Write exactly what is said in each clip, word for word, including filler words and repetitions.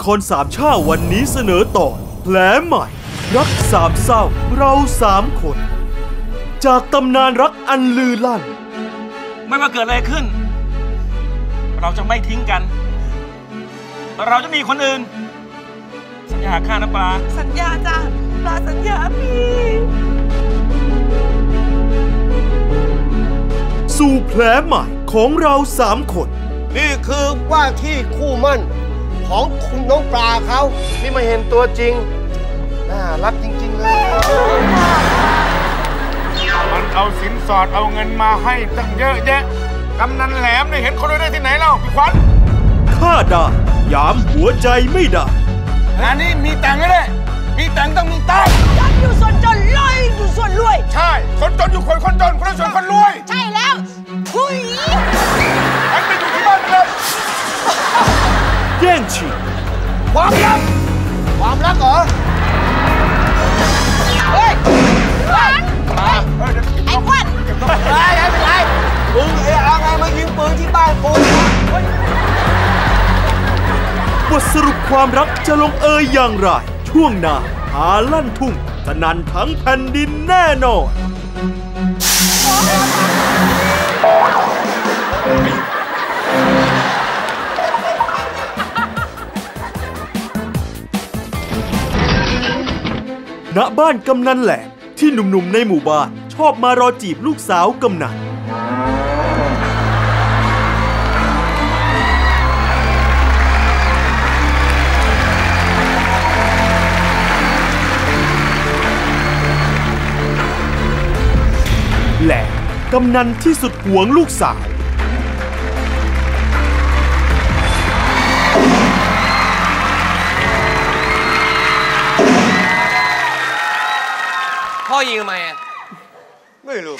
รสามชาวันนี้เสนอตอนแผลใหม่รักสามเศร้าเราสามคนจากตำนานรักอันลือลั่นไม่ว่าเกิดอะไรขึ้นเราจะไม่ทิ้งกันเราจะมีคนอื่นสัญญาข้านะปลาสัญญาจ้ะปลาสัญญาพี่สู่แผลใหม่ของเราสามคนนี่คือว่าที่คู่มั่นของคุณน้องปลาเขานี่มาเห็นตัวจริงน่ารักจริงๆเลยมันเอาสินสอดเอาเงินมาให้ตั้งเยอะแยะกำนันแหลมได้เห็นคนรวยได้ที่ไหนเล่าพี่ขวัญข้าได้ยามหัวใจไม่ได้งานนี้มีแต่งไม่ได้มีแต่งต้องมีตังค์ยันอยู่ส่วนจนรวยอยู่ส่วนรวยใช่คนจนอยู่คนคนจนคนรวยส่วนคนรวยใช่แล้วหุยอันไปอยู่ที่บ้านเลยแย่งชิงความรักความรักเหรอเฮ้ยขวัญไอ้ขวัญไม่ไม่เป็นไรมึงเอ๋เอาไงมายิงปืนที่บ้านกูบทสรุปความรักจะลงเอยอย่างไรช่วงหน้าหาลั่นทุ่งสนั่นทั้งแผ่นดินแน่นอนณบ้านกำนันแหลมที่หนุ่มๆในหมู่บ้านชอบมารอจีบลูกสาวกำนันแหลมกำนันที่สุดหวงลูกสาวพ่อยิงทำไมอ่ะไม่รู้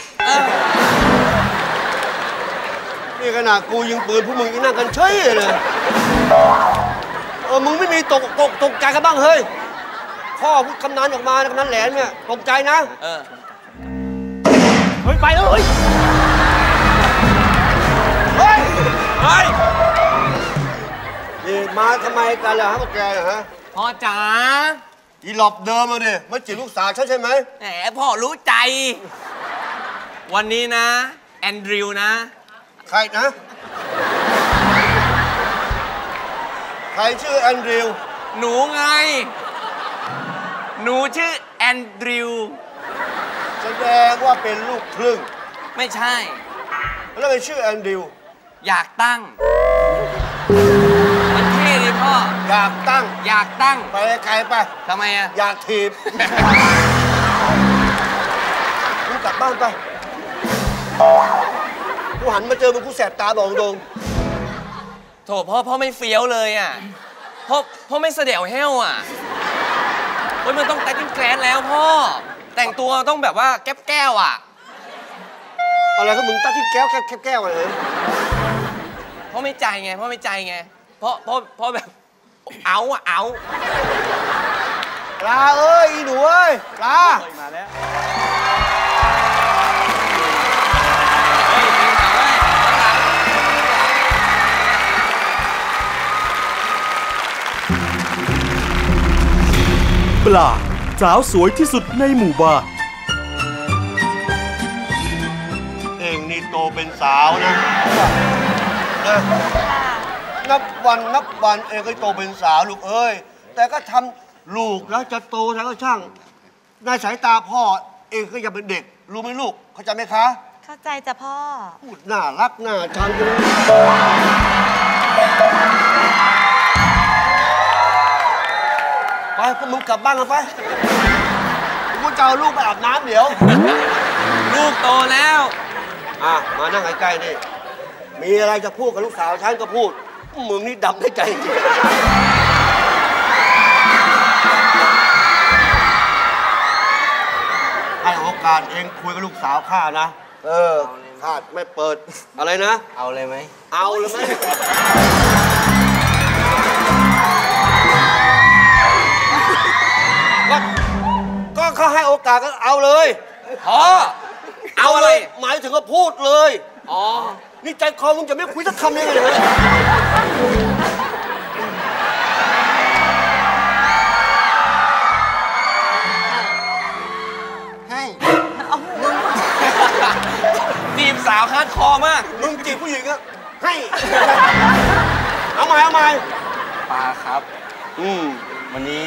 นี่ขนาดกูยิงปืนพวกมึงยังนั่งกันเฉยเลยเออมึงไม่มีตกตกตกใจกันบ้างเฮ้ยพ่อพูดคำนั้นออกมากำนันแหลมเนี่ยตกใจนะเออเฮ้ยไปแล้วเฮ้ยเฮ้ยเฮ้ยนี่มาทำไมกันล่ะฮะพวกแกฮะพ่อจ๋าอีหลบเดิมมาดิมาจีบลูกสาวใช่ใช่ไหมแหมพ่อรู้ใจวันนี้นะแอนดริวนะใครนะใครชื่อแอนดริวหนูไงหนูชื่อแอนดริวแสดงว่าเป็นลูกครึ่งไม่ใช่แล้วเป็นชื่อแอนดริวอยากตั้งมันเท่เลยพ่ออยากตั้งอยากตั้งไปไกลไปทำไมอ่ะอยากถีบมึงกลับบ้านไปกูหันมาเจอมึงกูแสบตาบอกตรงโถพ่อพ่อไม่เฟี้ยวเลยอ่ะพ่อพ่อไม่เสด็จแห้วอ่ะเฮ้ยมันต้องแต่งแกรนแล้วพ่อแต่งตัวต้องแบบว่าแก้วแก้วอ่ะอะไรก็มึงตั้งที่แก้วแก้วแก้วเลยพ่อไม่ใจไงพ่อไม่ใจไงเพราะเพราะเพราะแบบเอาอะเอาปลาเอ้ยหนูเอ้ยปลามาแล้วปลาสาวสวยที่สุดในหมู่บ้านเองนี่โตเป็นสาวนะนับวันนับวันเองก็โตเป็นสาวลูกเอ้ยแต่ก็ทำลูกแล้วจะโตแล้วก็ช่างในสายตาพ่อเองก็ยังเป็นเด็กรู้ไหมลูกเข้าใจไหมคะเข้าใจจ้ะพ่อพูดน่ารักน่าชังจังไปพวกมึงกลับบ้านกันไปกูจะเอาลูกไปอาบน้ำเดี๋ยวลูกโตแล้วอ่ะมานั่งใกล้ๆนี่มีอะไรจะพูดกับลูกสาวฉันก็พูดมึงนี่ดำได้ใจจริงให้โอกาสเองคุยกับลูกสาวข้านะเออข้าไม่เปิดอะไรนะเอาเลยไหมเอาเลยไหมก็ก็เขาให้โอกาสก็เอาเลยพอเอาเลยหมายถึงว่าพูดเลยอ๋อนี่ใจคอมึงจะไม่คุยสักคำเลยเลยคอมากมึงจีบผู้หญิงอะให้ เอาใหม่เอาใหม่ปาครับอืมวันนี้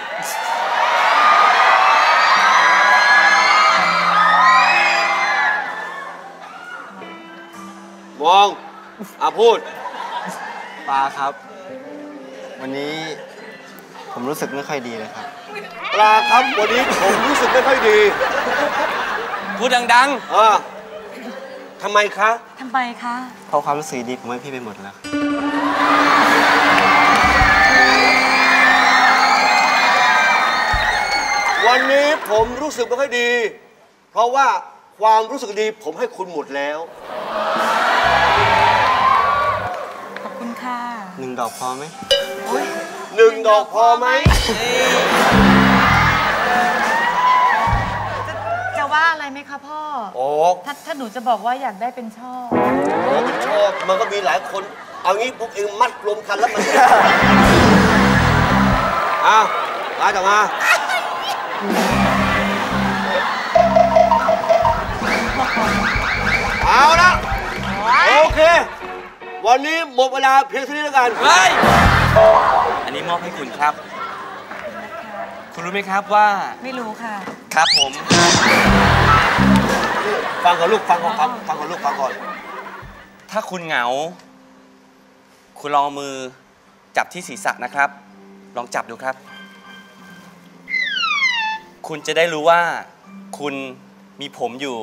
มองอ่ะพูดปาครับ วันนี้ผมรู้สึกไม่ค่อยดีเลยครับปลาครับวันนี้ผมรู้สึกไม่ค่อยดีพูดดังเออทำไมคะทำไมคะเพราะความรู้สึกดีผมให้พี่ไปหมดแล้ววันนี้ผมรู้สึกไม่ค่อยดี เพราะว่าความรู้สึกดีผมให้คุณหมดแล้วขอบคุณค่ะหนึ่งดอกพอไหมหนึ่งดอกพอไหมจะจะว่าอะไรไหมคะพ่อโอ้ถ้าถ้าหนูจะบอกว่าอยากได้เป็นช่อโหมันชอบมันก็มีหลายคน เอางี้พวกเองมัดรวมกันแล้วมันอ้าวมาต่อมาเอาละโอเค วันนี้หมดเวลาเพียงเท่านี้แล้วกันๆ เฮ้ย อันนี้มอบให้คุณครับ คุณรู้ไหมครับว่าไม่รู้ค่ะครับผมฟังก่อนลูกฟังก่อนฟังฟังก่อนลูกฟังก่อนถ้าคุณเหงา คุณลองเอามือจับที่ศีรษะนะครับ ลองจับดูครับ คุณจะได้รู้ว่า คุณมีผมอยู่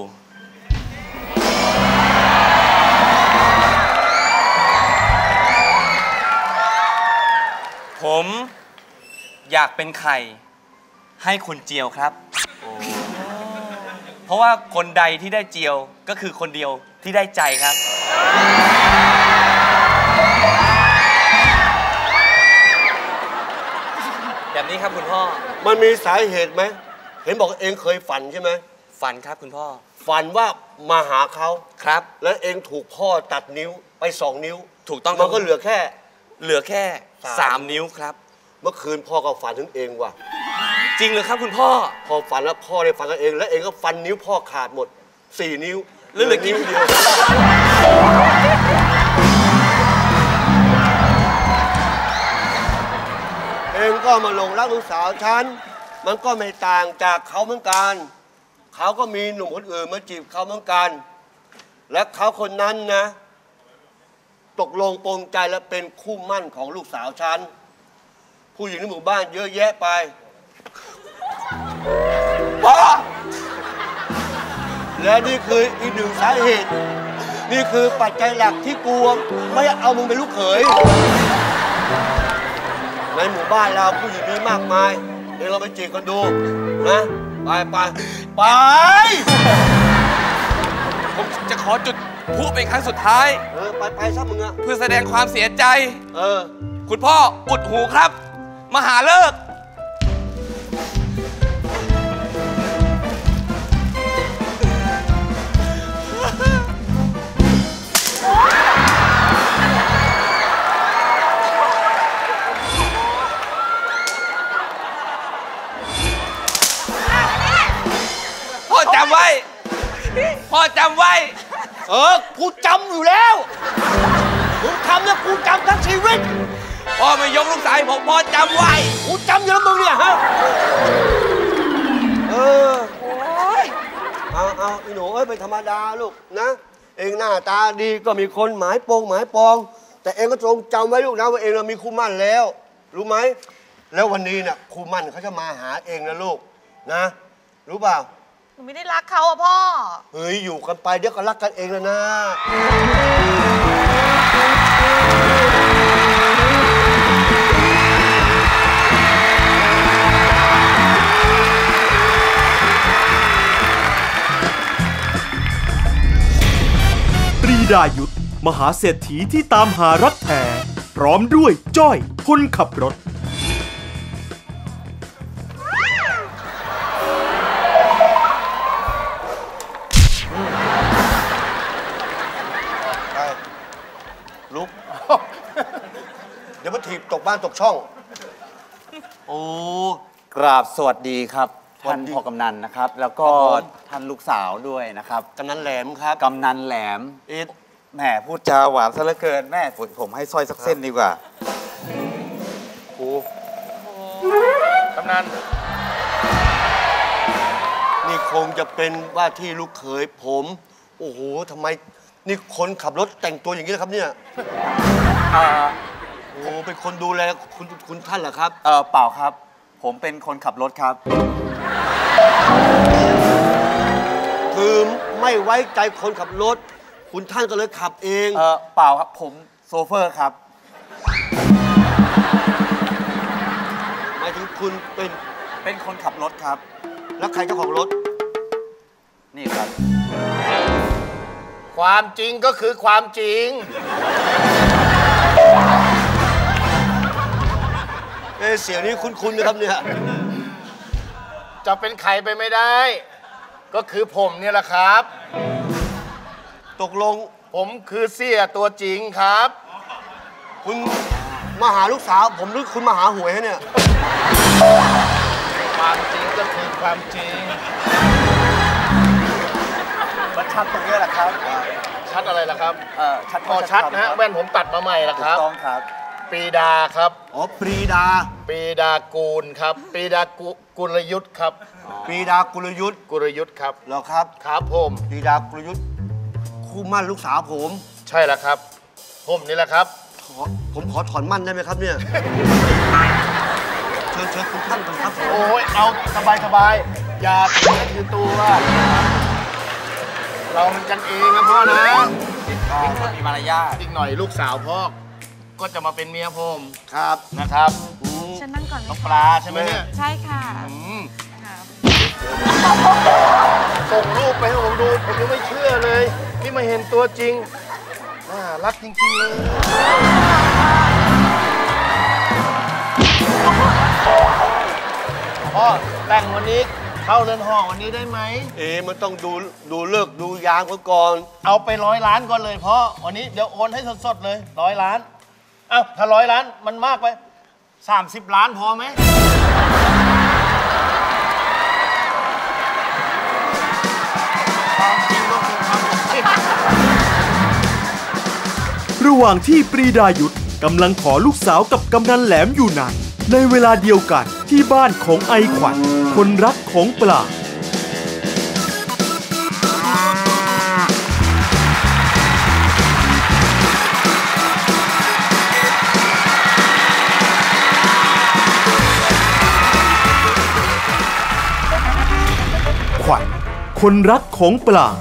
ผมอยากเป็นไข่ให้คุณเจียวครับ เพราะว่าคนใดที่ได้เจียวก็คือคนเดียวที่ได้ใจครับ แบบนี้ครับคุณพ่อมันมีสาเหตุไหม เห็นบอกเองเคยฝันใช่ไหมฝันครับคุณพ่อฝันว่ามาหาเขาครับแล้วเองถูกพ่อตัดนิ้วไปสองนิ้วถูกต้องมันก็เหลือแค่เหลือแค่สามสามนิ้วครับเมื่อคืนพ่อก็ฝันถึงเองว่ะจริงเหรือครับคุณพ่อพอฝันแล้วพ่อได้ฝันกับเอง แล้วเองก็ฟันนิ้วพ่อขาดหมดสี่นิ้วแล้วเหลือกี่นิ้วเดียวเองก็มาหลงรักลูกสาวฉันมันก็ไม่ต่างจากเขาเหมือนกันเขาก็มีหนุ่มคนอื่นมาจีบเขาเหมือนกัน และเขาคนนั้นนะ ตกลงปรงใจและเป็นคู่หมั่นของลูกสาวฉันผู้หญิงในหมู่บ้านเยอะแยะไปพ่อและนี่คืออีกหนึ่งสาเหตุ นี่คือปัจจัยหลักที่กลัวไม่เอามึงเป็นลูกเขยในหมู่บ้านเราผู้หญิงมีมากมายเองเราไปจีบกันดูนะไปไปไปผมจะขอจุดพลุเป็นครั้งสุดท้ายเออไปไปซะมึงอะเพื่อแสดงความเสียใจเออคุณพ่ออุดหูครับ มหาเลิกษ์ พ่อจำไว้ พ่อจำไว้เออกูจำอยู่แล้วมึงทำเนี่ยกูจำทั้งชีวิตพ่อไม่ยกลูกสาวให้ผมพ่อจำไว้กูจำอยู่แล้วมึงเนี่ยฮะเออเอาเอาไอ้หนูเอ้ยเป็นธรรมดาลูกนะ เองหน้าตาดีก็มีคนหมายปองหมายปอง แต่เองก็จงจำไว้ลูกนะว่าเองเรามีคู่หมั่นแล้ว รู้ไหมแล้ววันนี้เนี่ยคู่หมั่นเขาจะมาหาเองนะลูกนะ รู้เปล่าหนูไม่ได้รักเขาอะพ่อเฮ้ยอยู่กันไปเดี๋ยวก็รักกันเองแล้วนะปรีดายุทธมหาเศรษฐีที่ตามหารักแท้พร้อมด้วยจ้อยคนขับรถไปลุก เดี๋ยวมาถีบตกบ้านตกช่องโอ้ กราบสวัสดีครับท่านพ่อกำนันนะครับ แล้วก็ท่านลูกสาวด้วยนะครับกำนันแหลมครับกำนันแหลมเอ็ดแหมพูดจาหวานซะเหลือเกินแม่ผมผมให้สร้อยสักเส้นดีกว่าโอ้กำนันนี่คงจะเป็นว่าที่ลูกเขยผม โอ้โหทำไมนี่คนขับรถแต่งตัวอย่างนี้นะครับเนี่ยเอ่อโอ้โหเป็นคนดูแลคุณคุณท่านเหรอครับเออเปล่าครับ ผมเป็นคนขับรถครับคือไม่ไว้ใจคนขับรถ คุณท่านก็เลยขับเองเออเปล่าครับผมโซเฟอร์ครับหมายถึงคุณเป็นเป็นคนขับรถครับแล้วใครเจ้าของรถนี่ครับความจริงก็คือความจริงเอะเสียงนี้คุ้นๆนะครับเนี่ยจะเป็นใครไปไม่ได้ ก็คือผมเนี่ยแหละครับตกลงผมคือเสียตัวจริงครับคุณมาหาลูกสาว ผมหรือคุณมาหาหวยฮะเนี่ยความจริงก็คือความจริงมันชัดตรงนี้แหละครับชัดอะไรล่ะครับเออชัดพอชัดนะฮะแว่นผมตัดมาใหม่ละถูคกรับต้องครับปรีดาครับอ๋อ ปรีดาปรีดากูลครับปรีดากุกุลยุทธครับปรีดากุลยุทธ์กุลยุทธครับเหรอครับครับผมปรีดากุลยุทธ์คู่มั่นลูกสาวผมใช่แล้วครับ ผมนี่แหละครับขอผมขอถอนมั่นได้ไหมครับเนี่ย เชิญเชิญคุณท่านก่อนครับผมโอ้ยเอาสบายสบายอย่าถือถือตัว เรามันกันเองนะพ่อนะมีมารยาทอีกหน่อยลูกสาวพ่อก็จะมาเป็นเมียผมครับนะครับฉันนั่งก่อนไหมน้องคะปลาใช่ไหมเนี่ยใช่ค่ะอืมค่ะส่งรูปไปให้ผมดูผมยังไม่เชื่อเลยนี่มาเห็นตัวจริงน่ารักจริงๆเลยพ่อแต่งวันนี้เข้าเรือนหอวันนี้ได้ไหมเอ๊ะมันต้องดูดูเลิกษ์ดูยามเขาก่อนเอาไปร้อยล้านก่อนเลยพ่อวันนี้เดี๋ยวโอนให้สดๆเลยร้อยล้านเอ้าถ้าร้อยล้านมันมากไปสามสิบล้านพอไหม ความจริงก็คือความจริงระหว่างที่ปรีดายุทธกำลังขอลูกสาวกับกำนันแหลมอยู่นั้นในเวลาเดียวกันที่บ้านของไอขวัญคนรักของปลาขวัญคนรักของปลา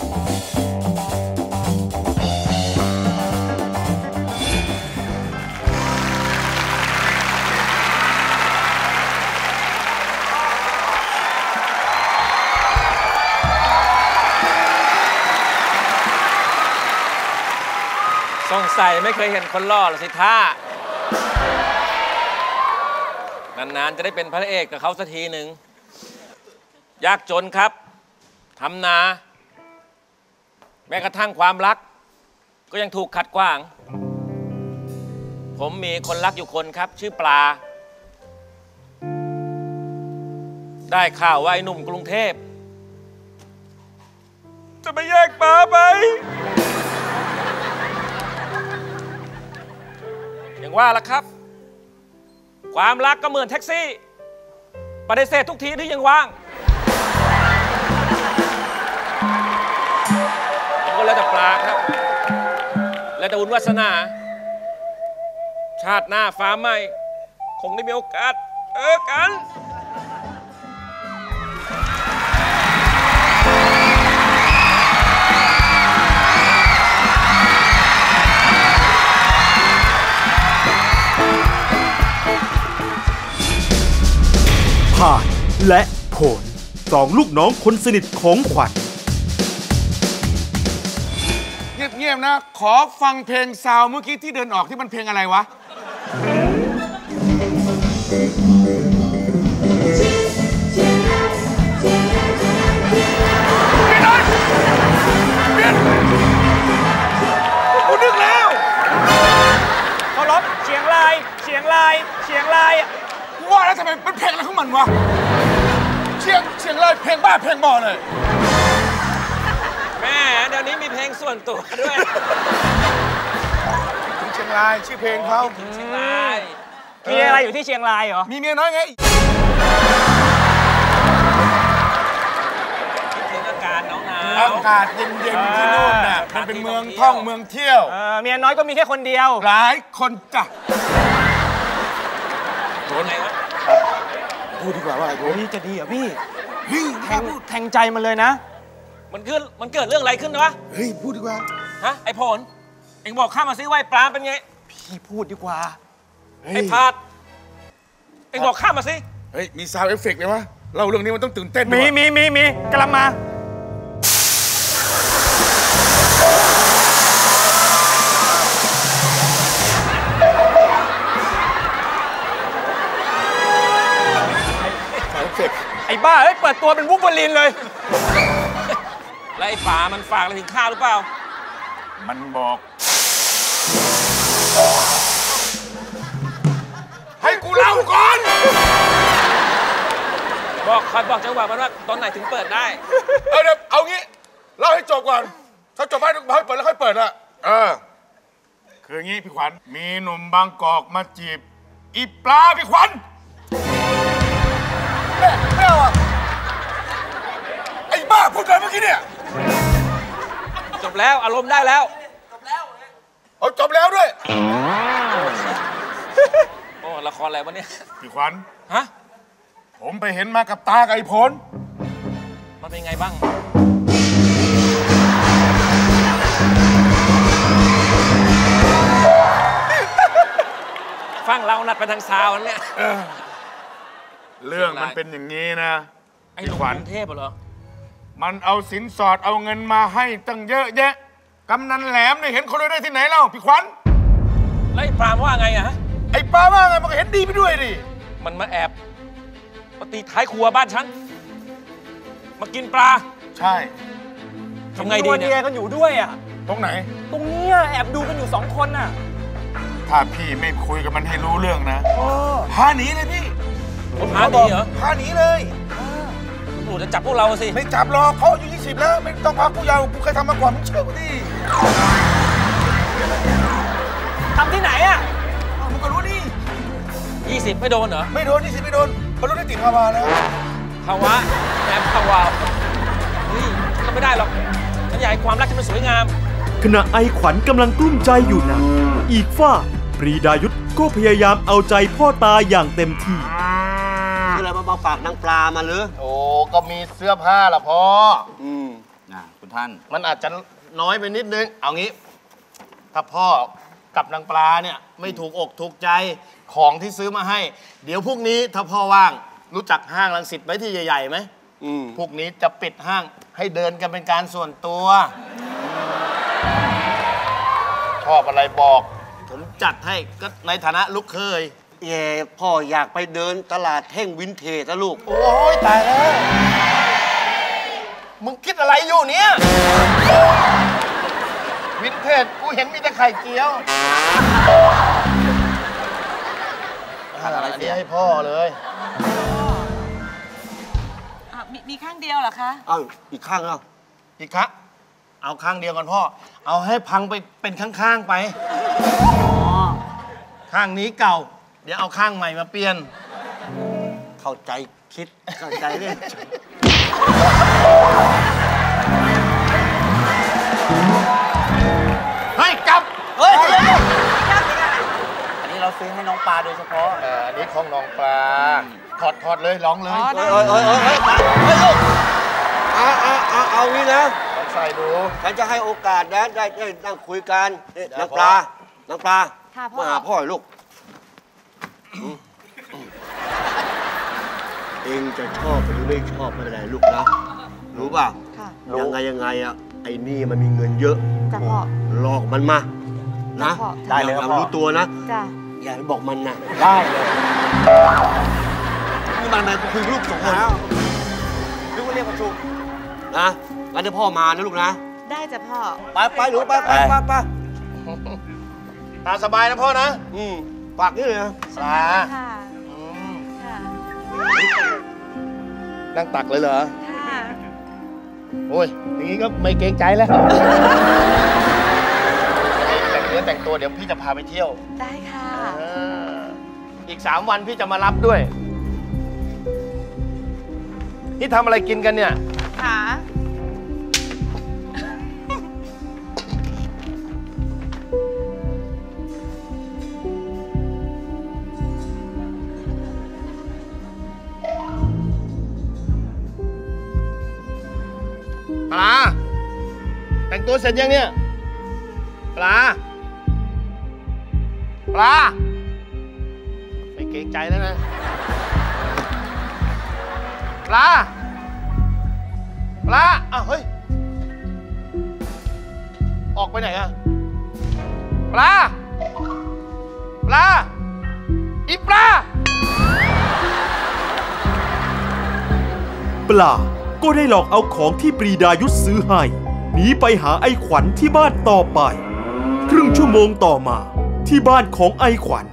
สงสัยไม่เคยเห็นคนหล่อหรอสิท่านานๆจะได้เป็นพระเอกกับเขาสักทีหนึ่งยากจนครับทำนา แม้กระทั่งความรัก ก็ยังถูกขัดขวาง ผมมีคนรักอยู่คนครับ ชื่อปลา ได้ข่าวว่าไอ้หนุ่มกรุงเทพจะไปแยกปลาไปอย่างว่าล่ะครับ ความรักก็เหมือนแท็กซี่ปฏิเสธทุกทีที่ยังว่างก็แล้วแต่ปลาครับ แล้วแต่บุญวาสนา ชาติหน้าฟ้าใหม่คงได้มีโอกาสเออกันผ่านและผลสองลูกน้องคนสนิทของขวัญเงียบๆนะ ขอฟังเพลงซาวเมื่อกี้ที่เดินออกที่มันเพลงอะไรวะกูนึกแล้วเคารพเสียงลายเสียงลายเสียงลายกูว่าแล้วทำไมเป็นเพลงอะไรของมันวะ เชียงเลยเพลงบ้าเพลงบอเลยแม่เดี๋ยวนี้มีเพลงส่วนตัวด้วยถึงเชียงรายชื่อเพลงเขาถึงเชียงรายมีอะไรอยู่ที่เชียงรายเหรอมีเมียน้อยไงคิดถึงอากาศหนาวหนาวอากาศเย็นๆที่นู่นน่ะมันเป็นเมืองท่องเมืองเที่ยวเออเมียน้อยก็มีแค่คนเดียวหลายคนจ้ะโดนไงวะพูดดีกว่าว่าไอ้โถนี่จะดีเหรอพี่เฮ้ยแทงแทงใจมันเลยนะมันขึ้นมันเกิดเรื่องอะไรขึ้นวะเฮ้ยพูดดีกว่าฮะไอ้ผลเอ็งบอกข้ามาซิว่าไอ้ปลาเป็นไงพี่พูดดีกว่าไอ้พาดเอ็งบอกข้ามาสิเฮ้ยมีซาวด์เอฟเฟกต์ไหมวะเล่าเรื่องนี้มันต้องตื่นเต้นมีมีมีมีกำลังมาซาวด์เอฟเฟกต์ไอ้บ้าเอ้ยเปิดตัวเป็นวุ้บวลินเลยแล้วไอ้ป๋ามันฝากอะไรถึงข้าหรือเปล่ามันบอกให้กูเล่าก่อนบอกคอยบอกจังหวะมันว่าตอนไหนถึงเปิดได้เอาเดี๋ยวเอางี้เล่าให้จบก่อนถ้าจบให้ให้เปิดแล้วค่อยเปิดอะเออคืออย่างงี้พี่ขวัญมีหนุ่มบางกอกมาจีบอีปลาพี่ขวัญแม่ไม่เอาอะไอ้บ้าพูดอะไรเมื่อกี้เนี่ยจบแล้วอารมณ์ได้แล้วเอาจบแล้วด้วยโอ้ละครอะไรวะเนี่ยพี่ขวัญฮะผมไปเห็นมากับตากับไอ้ผลมันเป็นไงบ้าง ฟังเรานัดไปทางซาวน์เนี่ยเรื่องมันเป็นอย่างนี้นะไอ้หนุ่มขวัญกรุงเทพเหรอมันเอาสินสอดเอาเงินมาให้ตั้งเยอะแยะกำนันแหลมเนี่ยเห็นคนรวยได้ที่ไหนเล่าพี่ขวัญแล้วไอ้ปรามว่าไงอะฮะไอ้ปลาว่าไงมันก็เห็นดีไปด้วยดิมันมาแอบมาตีท้ายครัวบ้านฉัน มากินปลาใช่ทำไงดีตัวเนี่เดียยกันอยู่ด้วยอ่ะตรงไหนตรงเนี้ยแอบดูกันอยู่สองคนน่ะถ้าพี่ไม่คุยกับมันให้รู้เรื่องนะโอ้พาหนีเลยพี่ผมหาดีเหรอพาหนีเลยตำรวจจะจับพวกเราสิไม่จับหรอกเขาอายุยี่สิบแล้วไม่ต้องพาผู้เยาว์กูเคยทำมาก่อนมึงเชื่อกูดิทำที่ไหนอ่ะอ้าวมึงก็รู้ดิยี่สิบไม่โดนเหรอไม่โดนยี่สิบไม่โดนบรรลุนิติภาวะแล้วภาวะแอบภาวะเฮ้ยฉันไม่ได้หรอกฉันอยากให้ความรักฉันมันสวยงามขณะไอขวัญกำลังกลุ้มใจอยู่นั้นอีกฝ้าปรีดายุทธก็พยายามเอาใจพ่อตาอย่างเต็มที่คืออะไรมามาฝากนางปลามาหรือโอ้ก็มีเสื้อผ้าละพ่ออืมนะคุณท่านมันอาจจะน้อยไปนิดนึง เอางี้ ถ้าพ่อกับนางปลาเนี่ยไม่ถูกอกถูกใจของที่ซื้อมาให้ เดี๋ยวพรุ่งนี้ถ้าพ่อว่างรู้จักห้างรังสิตไหมที่ใหญ่ๆไหมอืมพวกนี้จะปิดห้างให้เดินกันเป็นการส่วนตัว ชอบอะไรบอก ผมจัดให้ก็ในฐานะลูกเคยแย่พ่ออยากไปเดินตลาดแท่งวินเทจนะลูกโอ้ยตายแล้ว มึงคิดอะไรอยู่เนี่ย วินเทจกูเห็นมีแต่ไข่เจียวอะไรเนี้ยให้พ่อเลยอ่ะมีมีข้างเดียวเหรอคะเอ้าอีกข้างเอ้าอีกครับ เอาข้างเดียวก่อนพ่อ เอาให้พังไปเป็นข้างๆไป ข้างนี้เก่า เดี๋ยวเอาข้างใหม่มาเปลี่ยนเข้าใจคิดเข้าใจเล่นเฮ้ยกลับ เฮ้ยอันนี้เราซื้อให้น้องปลาโดยเฉพาะเอออันนี้ของน้องปลา ถอดถอดเลยร้องเลยอ๋อได้เอ้ยเอ้ยเอ้ยเอ้ยมาเฮ้ยลูกเอาเอาเอาเอางี้นะลองใส่ดูฉันจะให้โอกาสนะได้ได้นั่งคุยกันนี่เดี๋ยวนางปลานางปลาค่ะพ่อมาหาพ่อหน่อยลูกเองจะชอบหรือไม่ชอบไม่เป็นไรลูกนะ รู้ป่ะค่ะยังไงยังไงอ่ะไอ้นี่มันมีเงินเยอะจ้ะพ่อหลอกมันมานะจ้ะพ่อได้เลยอครับย่าพ่อรู้ตัวนะจ้ะอย่าไปบอกมันนะได้เลยนี่มันมาคุยลูกสองคนนึกว่าเรียกประชุมนะงั้นเดี๋ยวพ่อมานะลูกนะได้จ้ะพ่อไปไปหนูไปไปไปไปตาสบายนะพ่อนะอืมฝากนี่เลยนะสาค่ะอืมค่ะนั่งตักเลยเหรอคโอ้ยอย่างนี้ก็ไม่เกรงใจแล้วแต่งเนื้อแต่งตัวเดี๋ยวพี่จะพาไปเที่ยวได้ค่ะอีกสามวันพี่จะมารับด้วย นี่ทำอะไรกินกันเนี่ยค่ะปลา แต่งตัวเสร็จยังเนี่ย ปลา ปลา ไม่เกรงใจแล้วนะ ปลา ปลา อ้าว เฮ้ย ออกไปไหนอะปลา ปลา อีปลาปลาก็ได้หลอกเอาของที่ปรีดายุทธซื้อให้หนีไปหาไอ้ขวัญที่บ้านต่อไปครึ่งชั่วโมงต่อมาที่บ้านของไอ้ขวัญ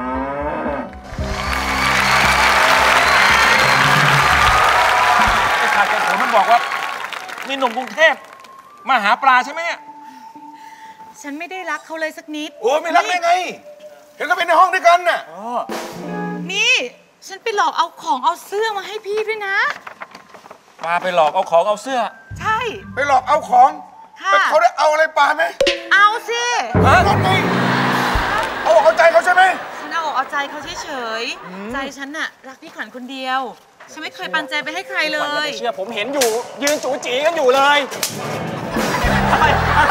ไอ้ขาดใจผมมันบอกว่ามีหนุ่มกรุงเทพมาหาปลาใช่ไหมเนี่ยฉันไม่ได้รักเขาเลยสักนิดโอ้ไม่รักได้ไง เห็นก็เป็นในห้องด้วยกันน่ะนี่ ฉันไปหลอกเอาของเอาเสื้อมาให้พี่ด้วยนะปลาไปหลอกเอาของเอาเสื้อใช่ไปหลอกเอาของค่ะแต่เขาได้เอาอะไรปลาไหมเอาสิฮะนั่นไงเอาอกเอาใจเขาใช่ไหมฉันเอาอกเอาใจเขาเฉยๆ ใจฉันน่ะรักพี่ขวัญคนเดียว ฉันไม่เคยปันใจไปให้ใครเลยเชื่อผมเห็นอยู่ ยืนจูจีกันอยู่เลยอะไรอะไร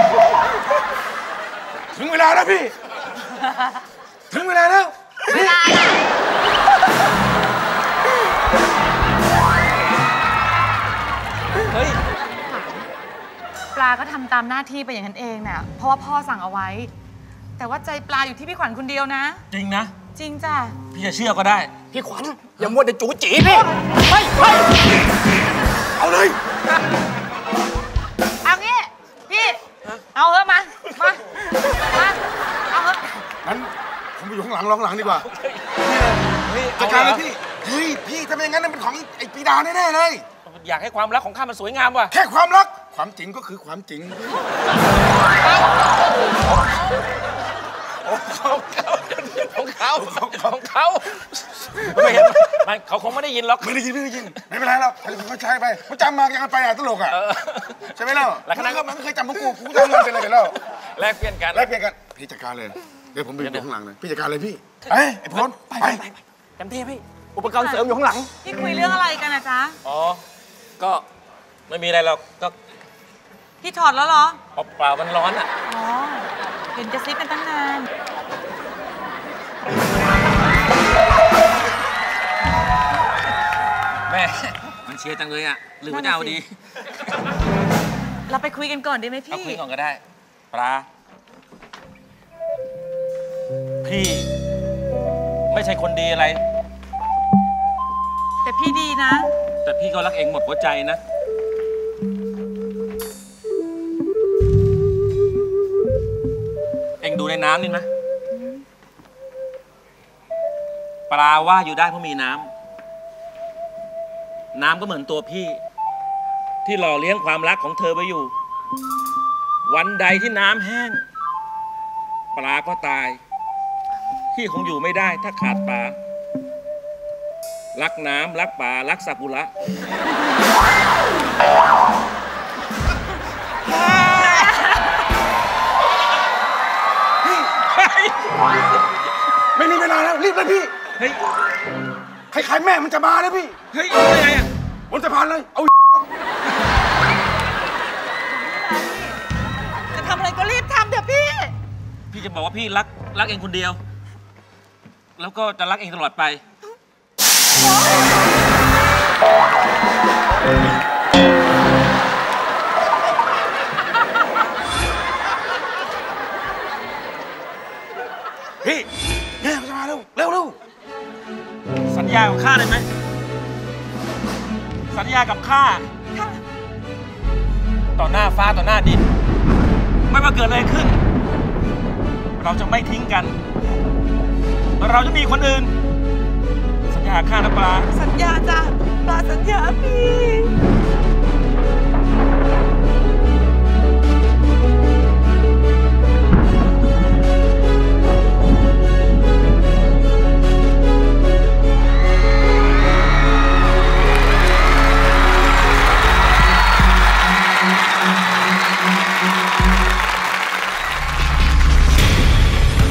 ถึงเวลาแล้วพี่ ถึงเวลาแล้วเวลาน่ะเฮ้ยปลาก็ทำตามหน้าที่ไปอย่างนั้นเองน่ะ เพราะว่าพ่อสั่งเอาไว้ แต่ว่าใจปลาอยู่ที่พี่ขวัญคนเดียวนะจริงนะจริงจ้ะพี่จะเชื่อก็ได้ พี่ขวัญอย่ามัวแต่จูจีพี่เฮ้ยเฮ้ยเอาเลยเอางี้ พี่ เอาเถอะมา มา มา เอาเถอะงั้นผมไปอยู่ข้างหลังรองหลังดีกว่านี่จัดการเลยพี่ เฮ้ย พี่ถ้าไม่อย่างนั้นมันเป็นของไอ้ปีดาแน่ๆเลยอยากให้ความรักของข้ามันสวยงามว่ะแค่ความรัก ความจริงก็คือความจริงของเขาของเขาไม่เห็นไม่เขาคงไม่ได้ยินหรอกไม่ได้ยินไม่ได้ยิน ไม่เป็นไรหรอกเขาใช้ไปเขาจำมาอย่างนั้นไปอ่ะตลกอ่ะ ใช่ไหมเล่าแล้วคณะมันก็เคยจำพวกกูกูจำมันเป็นอะไรกันแล้วแลกเปลี่ยนกันแลกเปลี่ยนกัน พี่จัดการเลย เดี๋ยวผมไปอยู่ข้างหลังเลย พี่จัดการเลยพี่เอ้ยไอ้พลไปไปเต็มที่พี่ อุปกรณ์เสริมอยู่ข้างหลังพี่คุยเรื่องอะไรกันนะจ๊ะอ๋อ ก็ไม่มีอะไรหรอก ก็พี่ถอดแล้วเหรอเปล่าๆมันร้อนอ่ะอ๋อ เห็นกระซิบกันตั้งนานแม่ มันเชียร์จังเลยอ่ะ หรือว่าจะเอาดีเราไปคุยกันก่อนได้ไหมเอาพี่คุยก่อนก็ได้ ปลาพี่ ไม่ใช่คนดีอะไรแต่พี่ดีนะแต่พี่ก็รักเองหมดหัวใจนะ เองดูในน้ำนี่ไหมปลาว่าอยู่ได้เพราะมีน้ำ น้ำก็เหมือนตัวพี่ ที่หล่อเลี้ยงความรักของเธอไว้อยู่ วันใดที่น้ำแห้ง ปลาก็ตาย พี่คงอยู่ไม่ได้ถ้าขาดปลา รักน้ำรักป่ารักซากุระไม่มีเวลาแล้วรีบเลยพี่เฮ้ยใครๆแม่มันจะมาแล้วพี่เฮ้ยยังไงอ่ะบนสะพานเลย เอาจะทำอะไรก็รีบทำเดี๋ยวพี่พี่จะบอกว่าพี่รักรักเองคนเดียว แล้วก็จะรักเองตลอดไปพี่แม่มันจะมาเร็วเร็วเร็วสัญญากับข้าได้ไหม สัญญากับข้า ต่อหน้าฟ้าต่อหน้าดิน ไม่ว่าเกิดอะไรขึ้น เราจะไม่ทิ้งกัน เราจะมีคนอื่น สัญญาข้านะปลาสัญญาจ้ะปลาสัญญาพี่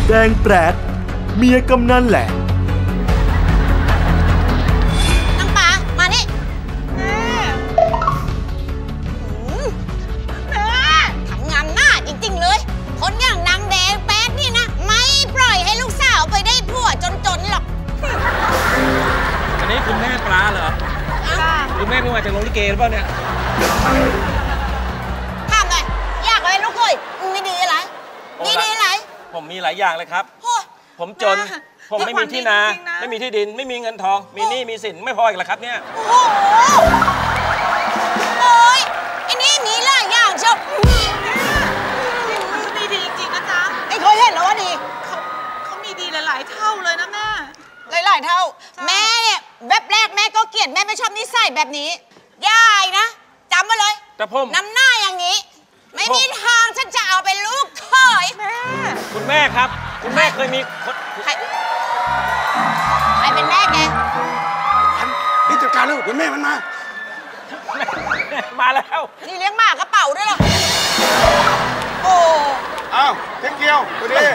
แดงแปรดเมียกำนันแหลมนางปลามานี่แม่ทำงานหน้าจริงๆเลยคนอย่างนางแดงแป๊ดนี่นะไม่ปล่อยให้ลูกสาวไปได้ผัวจนๆหรอกอันนี้คุณแม่ปลาเหรอคุณแม่เพิ่งมาจากโรงลิเกหรือเปล่าเนี่ยถามหน่อยอยากอะไรลูกเอ้ยมีดีอะไรมีดีอะไรผมมีหลายอย่างเลยครับผมจนผมไม่มีที่นาไม่มีที่ดินไม่มีเงินทองมีหนี้มีสินไม่พออีกแล้วครับเนี่ยโอ้โหโอ้ยไอ้นี่มีหลายอย่างเชียวมีดีจริงๆนะจ๊ะไอ้เคยเห็นแล้วว่าดีเขาเขามีดีหลายๆเท่าเลยนะแม่หลายๆเท่าแม่เนี่ยแวบแรกแม่ก็เกลียดแม่ไม่ชอบนิสัยแบบนี้ยายนะจำมาเลยแต่ผมน้ำหน้าอย่างนี้ไม่มีทางฉันจะเอาเป็นลูกเขยแม่คุณแม่ครับคุณแม่เคยมีคนใครใครเป็นแม่แกนี่จัดการแล้วเดี๋ยวแม่มันมามาแล้วนี่เลี้ยงหมากระเป๋าด้วยเหรอโอ้อ้าวเจ๊เกียวตัวนี้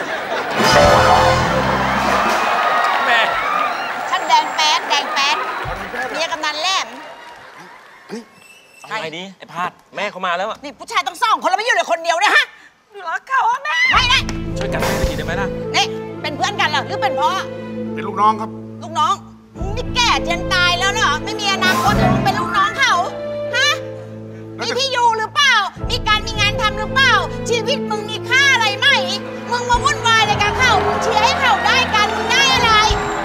แม่ฉันแดงแป๊ดแดงแป๊ดเมียกำนันแหลมเอาไงดีไอ้พาดแม่เขามาแล้วอ่ะนี่ผู้ชายต้องสองคนเราไม่อยู่เลยคนเดียวนะฮะรักเขาอะแม่ไม่ได้ช่วยกันแม่ทีได้ไหมล่ะนี่เป็นเพื่อนกันเหรอหรือเป็นพ่อเป็นลูกน้องครับลูกน้องนี่แก่จนตายแล้วเหรอไม่มีอนาคตมึงเป็นลูกน้องเขาฮะมีที่อยู่หรือเปล่ามีการมีงานทำหรือเปล่าชีวิตมึงมีค่าอะไรไหมมึงมาวุ่นวายอะไรกับเขามึงเชียร์ให้เขาได้กันมึงได้อะไร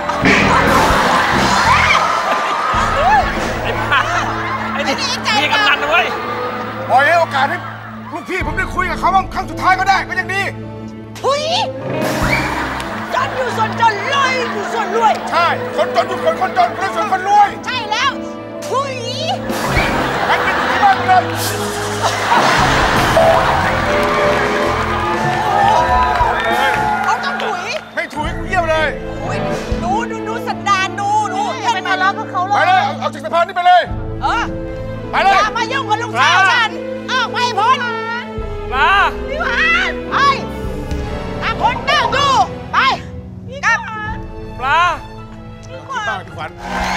ไอ้พาดไอ้นี่มีกำนันด้วยปล่อยให้โอกาสให้ลูกพี่ผมได้คุยกับเขาบ้างครั้งสุดท้ายก็ได้ก็ยังดีทุยจนอยู่ส่วนจนรวยอยู่ส่วนรวยใช่คนจนอยู่ส่วนคนจนคนส่วนคนรวยใช่แล้วทุยงั้นไปอยู่ที่บ้านเลยเขาต้องถุยไม่ถุยเยี่ยมเลยดูดูดูสันดานดูดูอย่าไปทะเลาะกับเขาเลยไปเลยเอาจากสะพานนี้ไปเลยเออไปเลยอย่ามายุ่งกับลูกสาวฉันออกไปพ้นมาพี่หวานไปต่างคนต่างดูไปกลับปลาพี่ขวัญพี่ขวัญ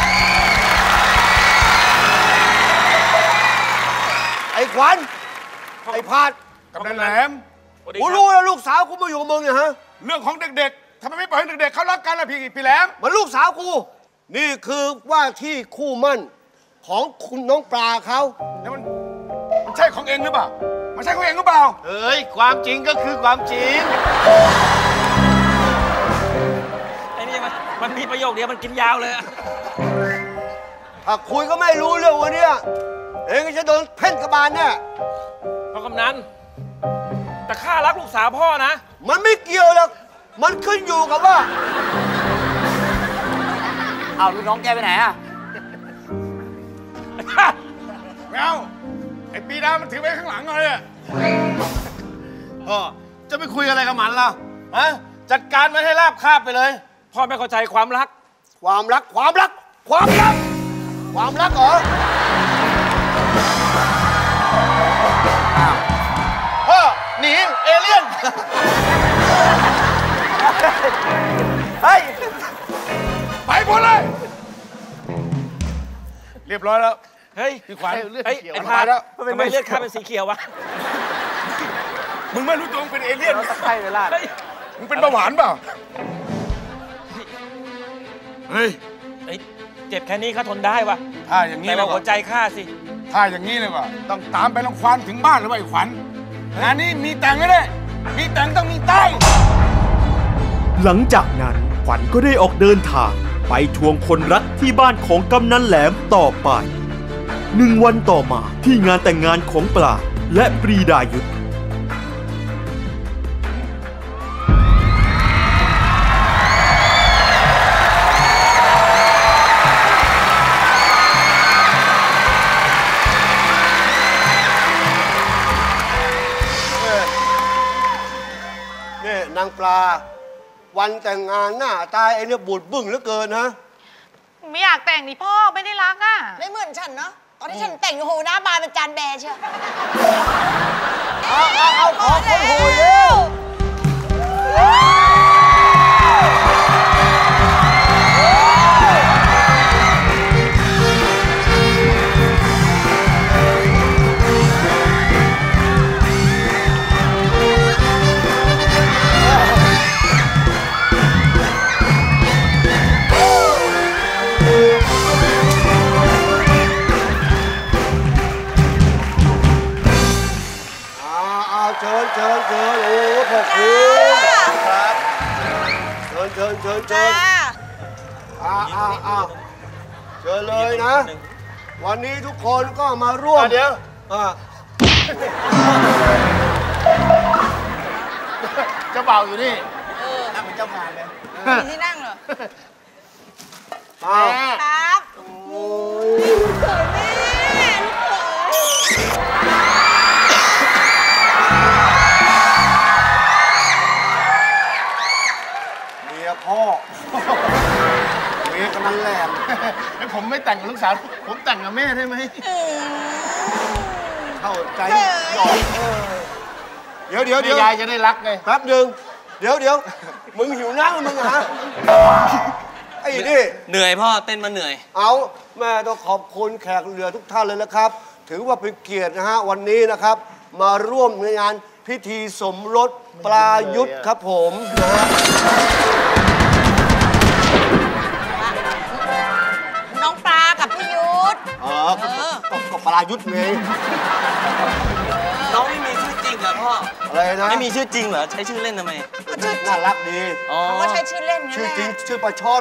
ไอ้ขวัญไอ้พาดกับนายแหลมกูรู้แล้วลูกสาวกูมาอยู่กับมึงเนี่ยฮะเรื่องของเด็กๆทำไมไม่ปล่อยให้เด็กๆเขารักกันล่ะพี่พี่แหลมมันลูกสาวกูนี่คือว่าที่คู่มั่นของคุณน้องปลาเขาแล้วมันมันใช่ของเองหรือเปล่ามันใช่ของเองหรือเปล่าเอ้ยความจริงก็คือความจริงไอ้นี่มันมันมีประโยคเดียวมันกินยาวเลยถ้าคุยก็ไม่รู้เรื่องวันนี้เองก็จะโดนเพ่นกระบาลเนี่ยพ่อกำนันแต่ข้ารักลูกสาวพ่อนะมันไม่เกี่ยวหรอกมันขึ้นอยู่กับว่าเอาลูกน้องแกไปไหนอะไม่เอาไอ้ปีดามันถือไว้ข้างหลังเลยพ่อจะไปคุยอะไรกับมันล่ะฮะจัดการมันให้ราบคาบไปเลยพ่อไม่เข้าใจความรักความรักความรักความรักความรักเหรอพ่อหนีเอเลี่ยนเฮ้ยไปหมดเลยเรียบร้อยแล้วเฮ้ยพี่ขวัญเฮ้ยไอ้พาแล้วทำไมเลือดข้าเป็นสีเขียววะมึงไม่รู้ตัวมึงเป็นเอเลี่ยนตะไคร้เวลามึงเป็นเบาหวานเปล่าเฮ้ยเจ็บแค่นี้ข้าทนได้วะถ้าอย่างนี้แต่ว่าหัวใจข้าสิถ้าอย่างนี้เลยว่ะต้องตามไปรังควานถึงบ้านเลยว่ะไอ้ขวัญงานนี้มีแต่งก็ได้มีแต่งต้องมีใต้หลังจากนั้นขวัญก็ได้ออกเดินทางไปทวงคนรักที่บ้านของกำนันแหลมต่อไปหนึ่งวันต่อมาที่งานแต่งงานของปลาและปรีดายุทธนี่นางปลาวันแต่งงานหน้าตายไอ้เนี่ยบูดบึ้งเหลือเกินนะไม่อยากแต่งนี่พ่อไม่ได้รักอ่ะไม่เหมือนฉันเนาะตอนที่ฉันแต่งอยู่โหหน้าบานเป็นจานแบร์เชียวเอาเอาเอาขอคนโหยเร็วเชิญเชิญโอ้ขอบคุณครับเชิญเชิญเชิญเชิญอ่าอ่าอ่าเชิญเลยนะ วันนี้ทุกคนก็มาร่วมเดี๋ยวอ่าเจ้าบ่าวอยู่นี่นั่งเป็นเจ้างานเลยมีที่นั่งเหรออ้าวครับโอ้ยลูกเขยแม่ลูกเขยเมียพ่อเมียกำนันแหลมให้ผมไม่แต่งกับลูกสาวผมแต่งกับแม่ได้ไหมเข้าใจหยอกเออเดี๋ยวเดี๋ยวเดี๋ยวยายจะได้รักไงแป๊บหนึ่งเดี๋ยวเดี๋ยวมึงหิวน้ำมึงฮะไอ้นี่เหนื่อยพ่อเต้นมาเหนื่อยเอาแม่ต้องขอบคุณแขกเรือทุกท่านเลยนะครับ ถือว่าเป็นเกียรตินะฮะวันนี้นะครับ มาร่วมในงานพิธีสมรสปลายุทธครับผมนะฮะน้องปลากับพี่ยุทธเออก็ก็ก็ปลายุทธไงน้องไม่มีชื่อจริงเหรอพ่ออะไรนะไม่มีชื่อจริงเหรอ ใช้ชื่อเล่นทำไมน่ารักดีอ๋อเขาก็ใช้ชื่อเล่นนั่นชื่อแหละจริงชื่อปลาช่อน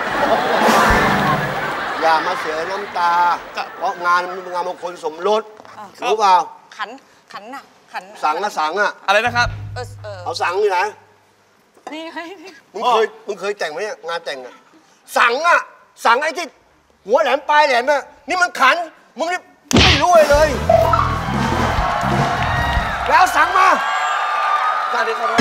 อย่ามาเสียน้ำตา เพราะงานมันเป็นงานมงคลสมรสรู้เปล่าขันขันน่ะขันสังนะสังอ่ะอะไรนะครับเออเออเอาสังอยู่ไหนนี่ไงมึงเคยมึงเคยแต่งไหมเนี่ยงานแต่งอ่ะสังอ่ะสังไอ้ที่หัวแหลมปลายแหลมอ่ะนี่มันขันมึงนี่ไม่รู้เลย แล้วสังมาสวัสดีครับ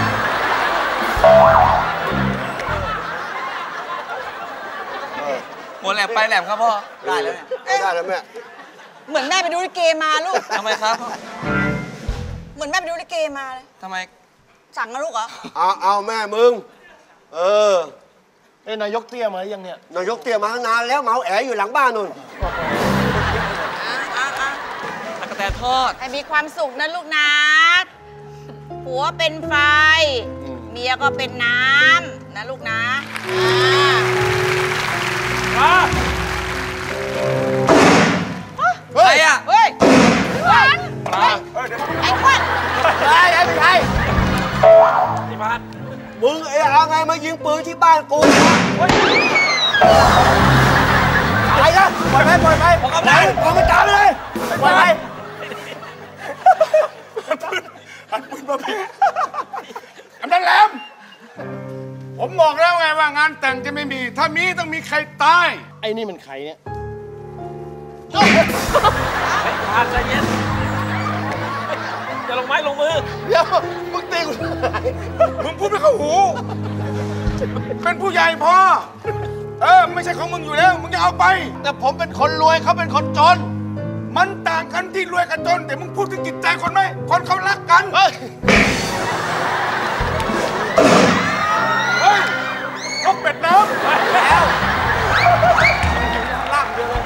หัวแหลมไปลายแหลมครับพ่อ ได้แล้วเนี่ยได้แล้วแม่เหมือนแม่ไปดูลิเกมาลูกทำไมครับเหมือนแม่ไปดูลิเกมาเลยทำไมสั่งนะลูกเหรอเอาเอาแม่มึงเออเอ้นายกเตี้ยมาหรือยังเนี่ยนายกเตรียมมาตั้งนานแล้วเมาแออยู่หลังบ้านนู่นอ่ะอ่ะอ่ะตะกะแตนทอดให้มีความสุขนะลูกนะผัวเป็นไฟ เมียก็เป็นน้ำนะลูกนะอ่าใครอ่ะเฮ้ยขวัญเฮ้ยไอ้ขวัญไอ้ไอ้ไม่ใช่พี่พัดมึงไอ้เอาไงมายิงปืนที่บ้านกูอะไรนะปล่อยไปปล่อยไปผมกำลังผมไปจับเลยปล่อยไปหันปืนมาพี่อันนั้นแหลมผมบอกแล้วไงว่างานแต่งจะไม่มี ถ้ามีต้องมีใครตายไอ้นี่มันใครเนี่ยพัดใจเย็นอย่าลงไม้ลงมือเดี๋ยวมึงตีกูมึงพูดไม่เข้าหู เป็นผู้ใหญ่พ่อ เออ ไม่ใช่ของมึงอยู่แล้ว มึงจะเอาไปแต่ผมเป็นคนรวยเขาเป็นคนจนมันต่างกันที่รวยกับจน แต่มึงพูดถึงจิตใจคนไหม คนเขารักกันเฮ้ยเฮ้ยนกเป็ดน้ำแล้วล่างเดียวเลย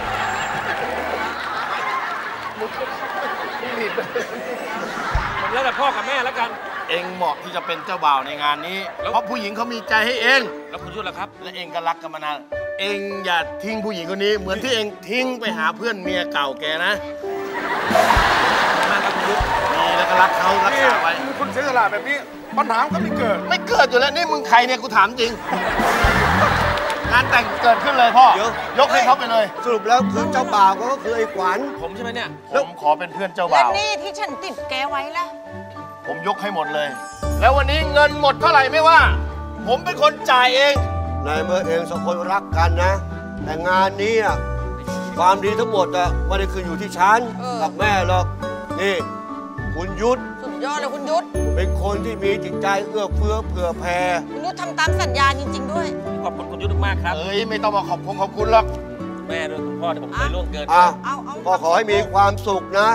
ผมแล้วแต่พ่อกับแม่แล้วกันเองเหมาะที่จะเป็นเจ้าบ่าวในงานนี้ เพราะผู้หญิงเขามีใจให้เองแล้วคุณยุทธล่ะครับและเองก็รักกันมานาน เองอย่าทิ้งผู้หญิงคนนี้ เหมือนที่เองทิ้งไปหาเพื่อนเมียเก่าแกนะมากครับคุณยุทธดีแล้วก็รักเขารักนี่ษาไว้มึงคนเสียสละแบบนี้ ปัญหามันก็ไม่เกิดไม่เกิดอยู่แล้วนี่มึงใครเนี่ยกูถามจริง งานแต่งเกิดขึ้นเลยพ่อเดี๋ยวยกให้เขาไปเลยสรุปแล้วคือเจ้าบ่าวก็คือไอ้ขวัญผมใช่ไหมเนี่ยผมขอเป็นเพื่อนเจ้าและบ่าวนี่ที่ฉันติดแกไว้ล่ะผมยกให้หมดเลย แล้ววันนี้เงินหมดเท่าไหร่ไม่ว่า ผมเป็นคนจ่ายเองในเมื่อเองสองคนรักกันนะ แต่งานนี้อ่ะความดีทั้งหมดอ่ะไม่ได้ขึ้นอยู่ที่ฉันเออกับแม่หรอกนี่คุณยุทธสุดยอดเลยคุณยุทธเป็นคนที่มีจิตใจเอื้อเฟื้อเผื่อแผ่คุณยุทธทำตามสัญญาจริง ๆ ด้วยขอบคุณคุณยุทธมากครับเอ้ยไม่ต้องมาขอบคุณขอบคุณหรอกแม่ด้วยคุณพ่อที่ผมเคยล่วงเกินอ่ะเอาเอาก็ขอให้มีความสุขนะ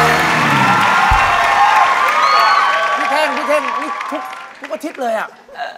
พี่เท่งพี่เท่งนี่ทุกทุกอาทิตย์เลยอ่ะ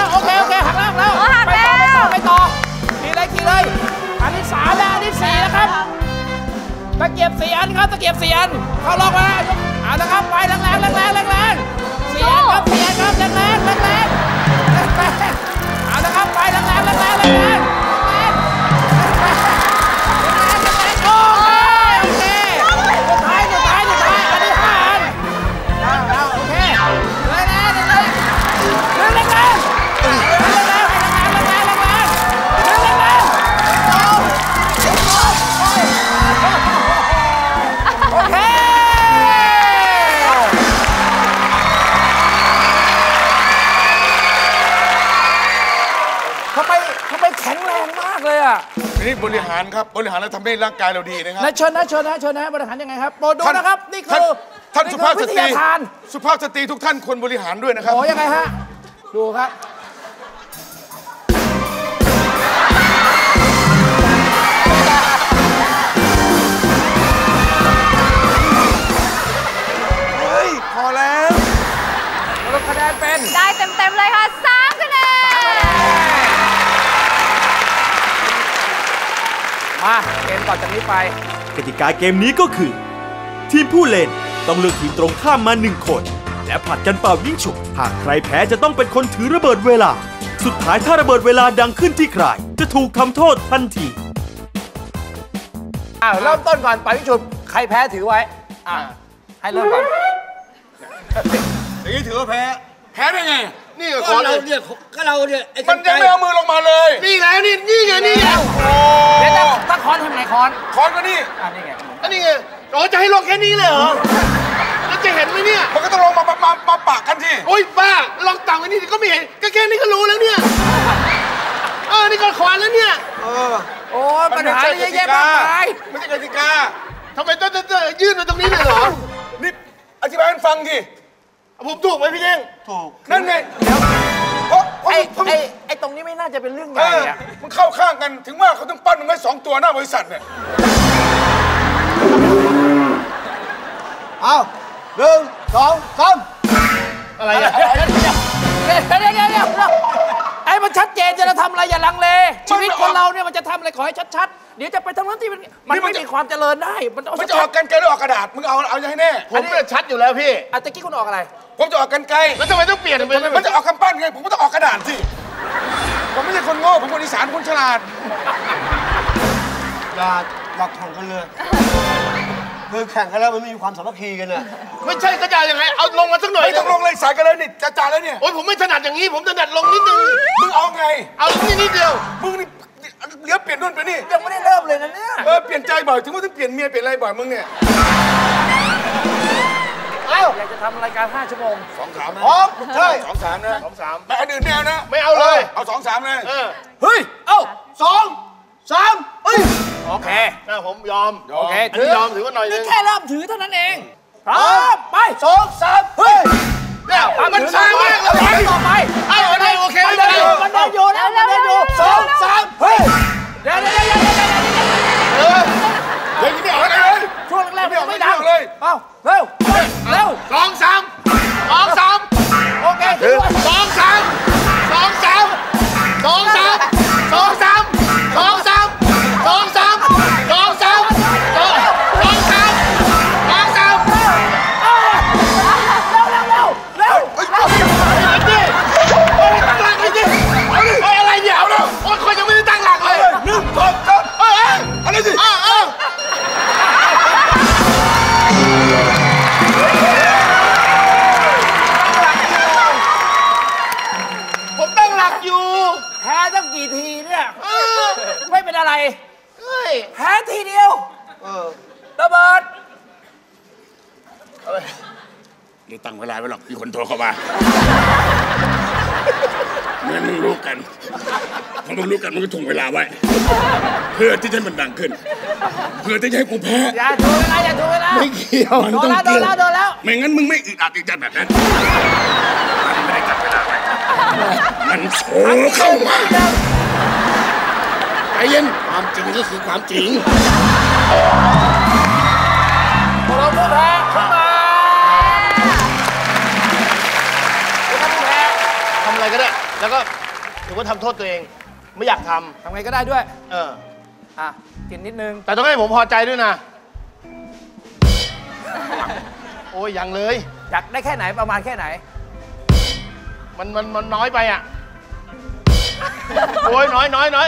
แล้วโอเคโอเคหักแล้วแล้วโอ้หักไปต่อแล้วไปต่อไปต่อขี่เลยขี่เลยอันที่สามแล้วอันที่สี่นะครับตะเกียบสี่อันครับตะเกียบสี่อันเข้ารอบมาเอาละครับไปแรงแรงแรงแรงแรงแรงสี่อันครับสี่อันครับแรงแรงแรงแรงแรงเอาละครับไปแรงแรงแรงแรงแรงแรงโอเคโอเคสุดท้ายสุดท้ายสุดท้ายอันที่ห้าอันเอาเอาโอเคแรงแรงแรงแรงแรงแรงแรงแรงแรงแรงแรงแรงแรงแรงแรงแรงโอเคทำไมทำไมแข็งแรงมากเลยอ่ะนี่บริหารครับบริหารแล้วทำให้ร่างกายเราดีนะครับนะเชิญนะเชิญนะเชิญนะบริหารยังไงครับโปรดดูนะครับนี่คือท่านสุภาพสวิตทรียาทานสุภาพสตรีทุกท่านควรบริหารด้วยนะครับโอ้ยังไงฮะดูครับเฮ้ยพอแล้วลดคะแนนเป็นได้เต็มๆเลยค่ะสามคะแนนมาเกมต่อจากนี้ไปกติกาเกมนี้ก็คือ ทีมผู้เล่นต้องเลือกทีมตรงข้ามมาหนึ่งคน และผลัดกันเป่ายิงฉุบหากใครแพ้จะต้องเป็นคนถือระเบิดเวลา สุดท้ายถ้าระเบิดเวลาดังขึ้นที่ใครจะถูกทำโทษทันทีอ้าวเริ่มต้นก่อนปล่อยวิชุดใครแพ้ถือไว้อ่าให้เริ่มก่อนอย่างนี้ถือว่าแพ้ แพ้ได้ไง นี่ก็ก็เราเนี่ยก็เราเนี่ยไอ้มันยังไม่เอามือลงมาเลย นี่ไงนี่นี่ไงนี่ไงโอ้เดี๋ยวจะถ้าคอนทำไงคอนคอนก็นี่อ่านี่ไงอันนี้ไงโอ้จะให้ลงแค่นี้เลยเหรอ แล้วจะเห็นไหมเนี่ย มันก็ต้องลงมามามาปะกันที่โอ้ยบ้าลองต่ำกว่านี้ก็ไม่เห็นก็แค่นี้ก็รู้แล้วเนี่ยเออนี่ก็คอนแล้วเนี่ยเออโอ้ปัญหาเยอะแยะมากมายไม่ใช่กติกาทำไมต้องต้องยื่นมาตรงนี้เลยเหรอนี่อธิบายให้ฟังดิผมถูกไหมพี่เด้งถูกนั่นไงเพราะเพราะไอ้เพราะไอ้ไอ้ตรงนี้ไม่น่าจะเป็นเรื่องใหญ่อะมันเข้าข้างกันถึงว่าเขาต้องปั้นมันไว้สองตัวหน้าบริษัทเนี่ยเอาหนึ่งสองสามอะไรอะเดี๋ยวเดี๋ยวเดี๋ยวทำอะไรอย่าลังเลชีวิตคนเราเนี่ยมันจะทำอะไรขอให้ชัดๆเดี๋ยวจะไปทำนั้นที่มันมันไม่มีความเจริญได้มันต้องมันจะออกกันไกลหรือออกกระดาษมึงเอาเอาให้แน่ผมเนี่ยชัดอยู่แล้วพี่อ่ะตะกี้คุณออกอะไรผมจะออกกันไกลแล้วทำไมต้องเปลี่ยนมันจะออกกำปั้นไงผมก็ต้องออกกระดาษสิผมไม่ใช่คนโง่ผมคนอีสานคนฉลาดอย่าอยากแข่งกันเลยคือแข่งกันแล้วมันไม่มีความสามัคคีกันน่ะไม่ใช่ก็จะยังไงเอาลงมาสักหน่อยไม่ต้องลงเลยสายกันเลยนี่จะจ่าแล้วเนี่ยโอ้ยผมไม่ถนัดอย่างนี้ผมถนัดลงนิดนึงมึงเอาไงเอานี่นิดเดียวมึงนี่เดี๋ยวเปลี่ยนนู่นไปนี่ยังไม่ได้เริ่มเลยนะเนี่ยเออเปลี่ยนใจบ่อยถึงว่าต้องเปลี่ยนเมียเปลี่ยนอะไรบ่อยมึงเนี่ยเอ้าอยากจะทำรายการห้าชั่วโมงสองสามนะใช่สองสามนะสองสามแต่อันอื่นไม่เอานะไม่เอาเลยเอาสองสามเลยเฮ้ยเอ้าสองสามเฮ้ยโอเคนะผมยอมโอเคถือยอมถือว่าหน่อยนึงนี่แค่เริ่มถือเท่านั้นเองพร้อมไปสองสามเฮ้ยเนี่ยมันช้ามากเลยต่อไปเอาอะไรโอเคมันเดินอยู่มันเดินอยู่นะมันเดินอยู่สองสามเฮ้ยเดี๋ยวเดี๋ยวเดี๋ยวเดี๋ยวเออเฮ้ยไม่เอาอะไรเลยช่วงแรกๆไม่ดังเลยเอ้าเร็วเร็วสองสามสองสามโอเคสองสามสองสามสองสามสองสามสองสามสองสามสองสามสองสองสามสองสามเร็วเร็วเร็วเร็วไอ้ดิโอ้ยตั้งหลักไอ้ดิเอาดิไอ้อะไรเนี่ยเอาแล้วโอ้ยคนยังไม่ได้ตั้งหลักเลยหนึ่งสองสามเอ้ยอะไรสิอ้าวอ้าวผมตั้งหลักอยู่แพ้ตั้งกี่ทีเนี่ยไม่เป็นอะไรแพ้ทีเดียวระเบิดนี่ตั้งเวลาไว้หรอกมีคนโทรเข้ามาเมื่อมึงรู้กันพอมึงรู้กันมึงก็ถ่วงเวลาไว้เพื่อที่จะให้มันดังขึ้นเพื่อที่จะให้กูแพ้อย่าถ่วงเวลาอย่าถ่วงเวลาไม่เกี่ยวมันต้องเกี่ยวโดนแล้วโดนแล้วไม่งั้นมึงไม่อึดอัดอีกแบบนั้นมันไม่ได้จับเวลาไว้มันโผล่เข้ามาใจเย็นความจริงก็คือความจริงเราผู้แพ้ขึ้นมาผู้แพ้ทำอะไรก็ได้แล้วก็ถือว่าทำโทษตัวเองไม่อยากทำทำไงก็ได้ด้วยเอออ่ะกินนิดนึงแต่ต้องให้ผมพอใจด้วยนะโอ้ยยังเลยอยากได้แค่ไหนประมาณแค่ไหนมันมันมันน้อยไปอ่ะโอ้ยน้อยน้อยน้อย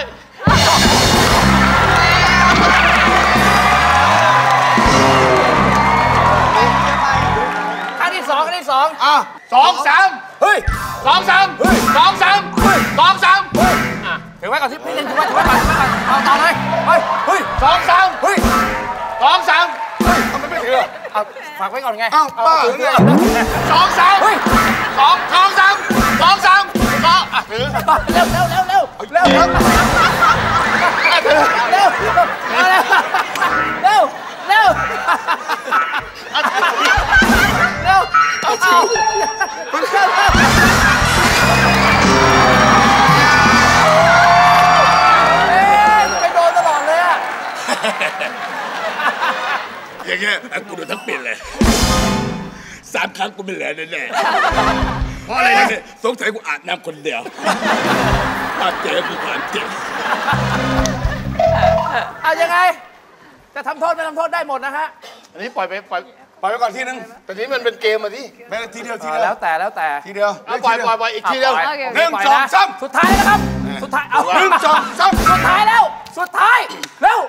ครั้งที่สองครั้งที่สองอ่ะสองสามเฮ้ยสองสามสองสามสองสามอ่ะถือไว้ก่อนที่พี่เล่นถือไว้ถือไว้ก่อนถือไว้ก่อนเอาต่อเลยเฮ้ยเฮ้ยสองสามเฮ้ยสองสามเฮ้ยทำไมไม่ถือเอาฝากไว้ก่อนไงอ้าวป้าถือเลยสองสามเฮ้ยสองสองสามสองสามสองอ่ะถือเร็วเร็วเร็วเร็วเร็วเร็วถือเร็วเร็วเร็วเร็วเร็วเอาเอาไปโดนตลอดเลยอ่ะอย่างเงี้ยกูโดนทั้งเป็นเลยสามครั้งกูไม่เหลือแน่ๆเพราะอะไรเนี่ยสงสัยกูอาบน้ำคนเดียวความเจ็บคือความเจ็บเอายังไงจะทำโทษไม่ทำโทษได้หมดนะฮะอันนี้ปล่อยไปปล่อยปล่อยไปก่อนทีนึงแต่นี้มันเป็นเกมมาที่แม่ทีเดียวทีเดียวแล้วแต่แล้วแต่ทีเดียวปล่อยปล่อยปล่อยอีกทีเดียวหนึ่งสองสามสุดท้ายนะครับสุดท้ายเอาหนึ่งสองสามสุดท้ายแล้วสุดท้ายเร็ว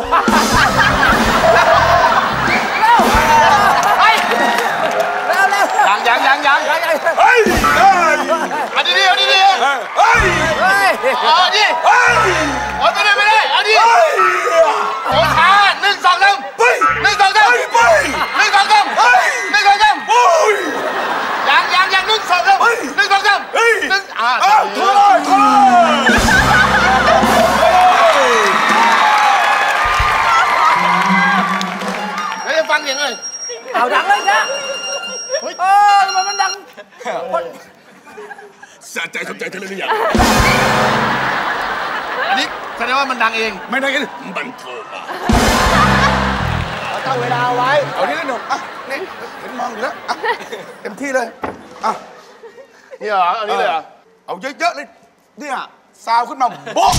เร็วไปเร็วเร็วยังยังยังยังเฮ้ยอันนี้ดีอันนี้ดีเฮ้ยเฮ้ยอันนี้เฮ้ยไม่ได้ไม่ได้อันนี้โอ้ขาหนึ่งสองสามหนึ่งสองสามหนึ่งสองสามหนึ่งสองสามยังยังยังหนึ่งสองสามหนึ่งสองสามหนึ่งอ่าโถ่โถ่แล้วจะฟังยังไงเอาดังเลยนะเออมันมันดังสะใจสะใจเธอเลยหรือยังอันนี้แสดงว่ามันดังเองไม่ดังเองมันโทรมาตั้งเวลาไว้เอานี่เลยหนุ่มอ่ะนี่เห็นมองอยู่แล้วอ่ะเต็มที่เลยอ่ะนี่เหรอเอานี่เลยเหรอเอาเยอะๆเลยเนี่ยซาวขึ้นมาโบ๊ะ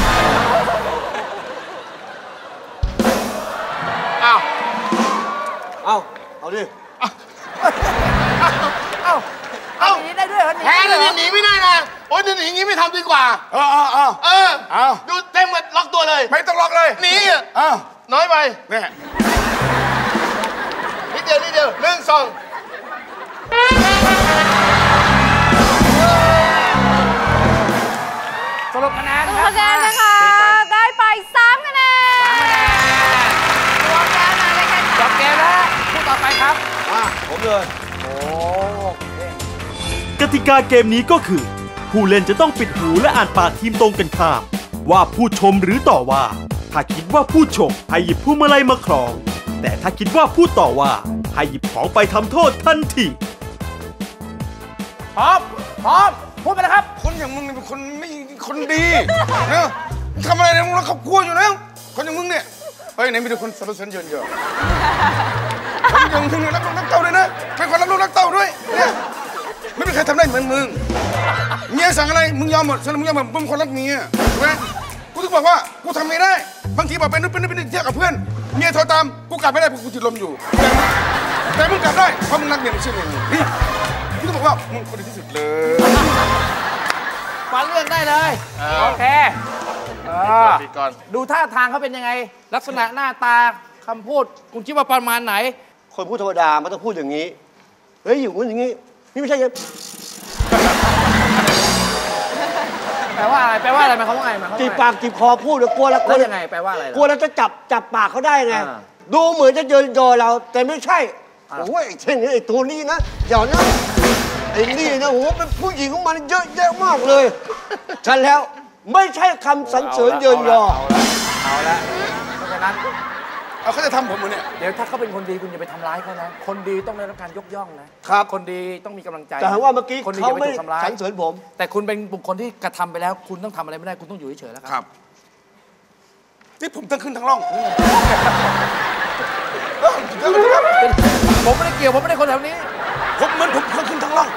อ้าวเอาเอาดิเอาเอาหนีได้ด้วยเหรอแพ้เลยหนีไม่ได้นะโอ้ยหนีอย่างงี้ไม่ทำดีกว่าเออเออเออเออเอาดูเต็มกันล็อกตัวเลยไม่ต้องล็อกเลยหนีอ่ะน้อยไปเนี่ยนิดเดียวนิดเดียวหนึ่งสองสรุปคะแนนสรุปคะแนนนะคะ ได้ไปสามคะแนนรวมแล้วนะเลยค่ะจบเกมแล้วคู่ต่อไปครับมาผมเลยโอ้กติกาเกมนี้ก็คือ ผู้เล่นจะต้องปิดหูและอ่านปากทีมตรงกันข้ามว่าผู้ชมหรือต่อว่า ถ้าคิดว่าผู้ชมให้หยิบพวงมาลัยมาครอง แต่ถ้าคิดว่าผู้ต่อว่าให้หยิบของไปทำโทษทันทีพร้อมพร้อมพูดไปเลยครับคนอย่างมึงเนี่ยเป็นคนไม่คนดีนะทำอะไรเนี่ยมึงรักครอบครัวอยู่แล้วคนอย่างมึงเนี่ยเฮ้ยไหนมีแต่คนสรรเสริญเยินยอคนอย่างมึงเนี่ยรักลูกรักเต้าด้วยนะเป็นคนรักลูกรักเต้าด้วยเนี่ยไม่มีใครทำได้เหมือนมึงเมียสั่งอะไรมึงยอมหมดฉันมึงยอมหมดมึงคนรักเมียถูกไหมกูถึงบอกว่ากูทำไม่ได้บางทีบอกเป็นนู่นเป็นนี่เป็นเที่ยวกับเพื่อนเมียโทรตามกูกลับไม่ได้เพราะกูติดลมอยู่แต่มึงกลับได้เพราะมึงรักเมียมึงเชื่อเมียมึงนี่กูต้องบอกว่ามึงคนดีที่สุดเลยมาเลือกได้เลยโอเคดูท่าทางเขาเป็นยังไงลักษณะหน้าตาคำพูดคุณคิดว่าประมาณไหนคนพูดธรรมดามันต้องพูดอย่างนี้เฮ้ยอยู่อย่างนี้นี่ไม่ใช่ยังแปลว่าอะไรแปลว่าอะไรหมายความว่าไงหมายความว่าจีบปากจีบคอพูดเดี๋ยวกลัวแล้วกลัวยังไงแปลว่าอะไรกลัวแล้วจะจับจับปากเขาได้ไงดูเหมือนจะเยินยอเราแต่ไม่ใช่โอ้ยเช่นนี้ไอ้ตัวนี้นะเดี๋ยวนะไอ้นี่นะโอ้เป็นผู้หญิงของมันเยอะแยะมากเลยฉันแล้วไม่ใช่คำสรรเสริญเยินยอเอาละเพราะฉะนั้นเอาเขาจะทำผมเหมือนเนี่ยเดี๋ยวถ้าเขาเป็นคนดีคุณอย่าไปทำร้ายเขานะคนดีต้องได้รับการยกย่องนะครับคนดีต้องมีกำลังใจแต่ว่าเมื่อกี้เขาไม่สรรเสริญผมแต่คุณเป็นบุคคลที่กระทำไปแล้วคุณต้องทำอะไรไม่ได้คุณต้องอยู่เฉยๆแล้วครับนี่ผมต้องขึ้นทั้งร่องผมไม่ได้เกี่ยวผมไม่ได้คนแถวนี้ผมเหมือนผมขึ้นทั้งร่อง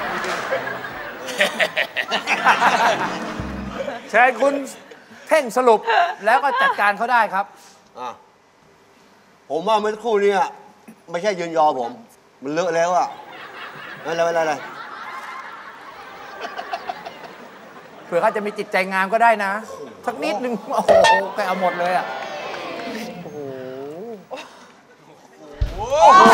เชิญคุณเท่งสรุปแล้วก็จัดการเขาได้ครับผมว่าเมื่อสักครู่นี้ไม่ใช่ยืนยอผมมันเลอะแล้วอ่ะอะไรอะไรอะไรเผื่อเขาจะมีจิตใจงามก็ได้นะสักนิดนึงโอ้โหแกเอาหมดเลยอ่ะโอ้โหโอ้โห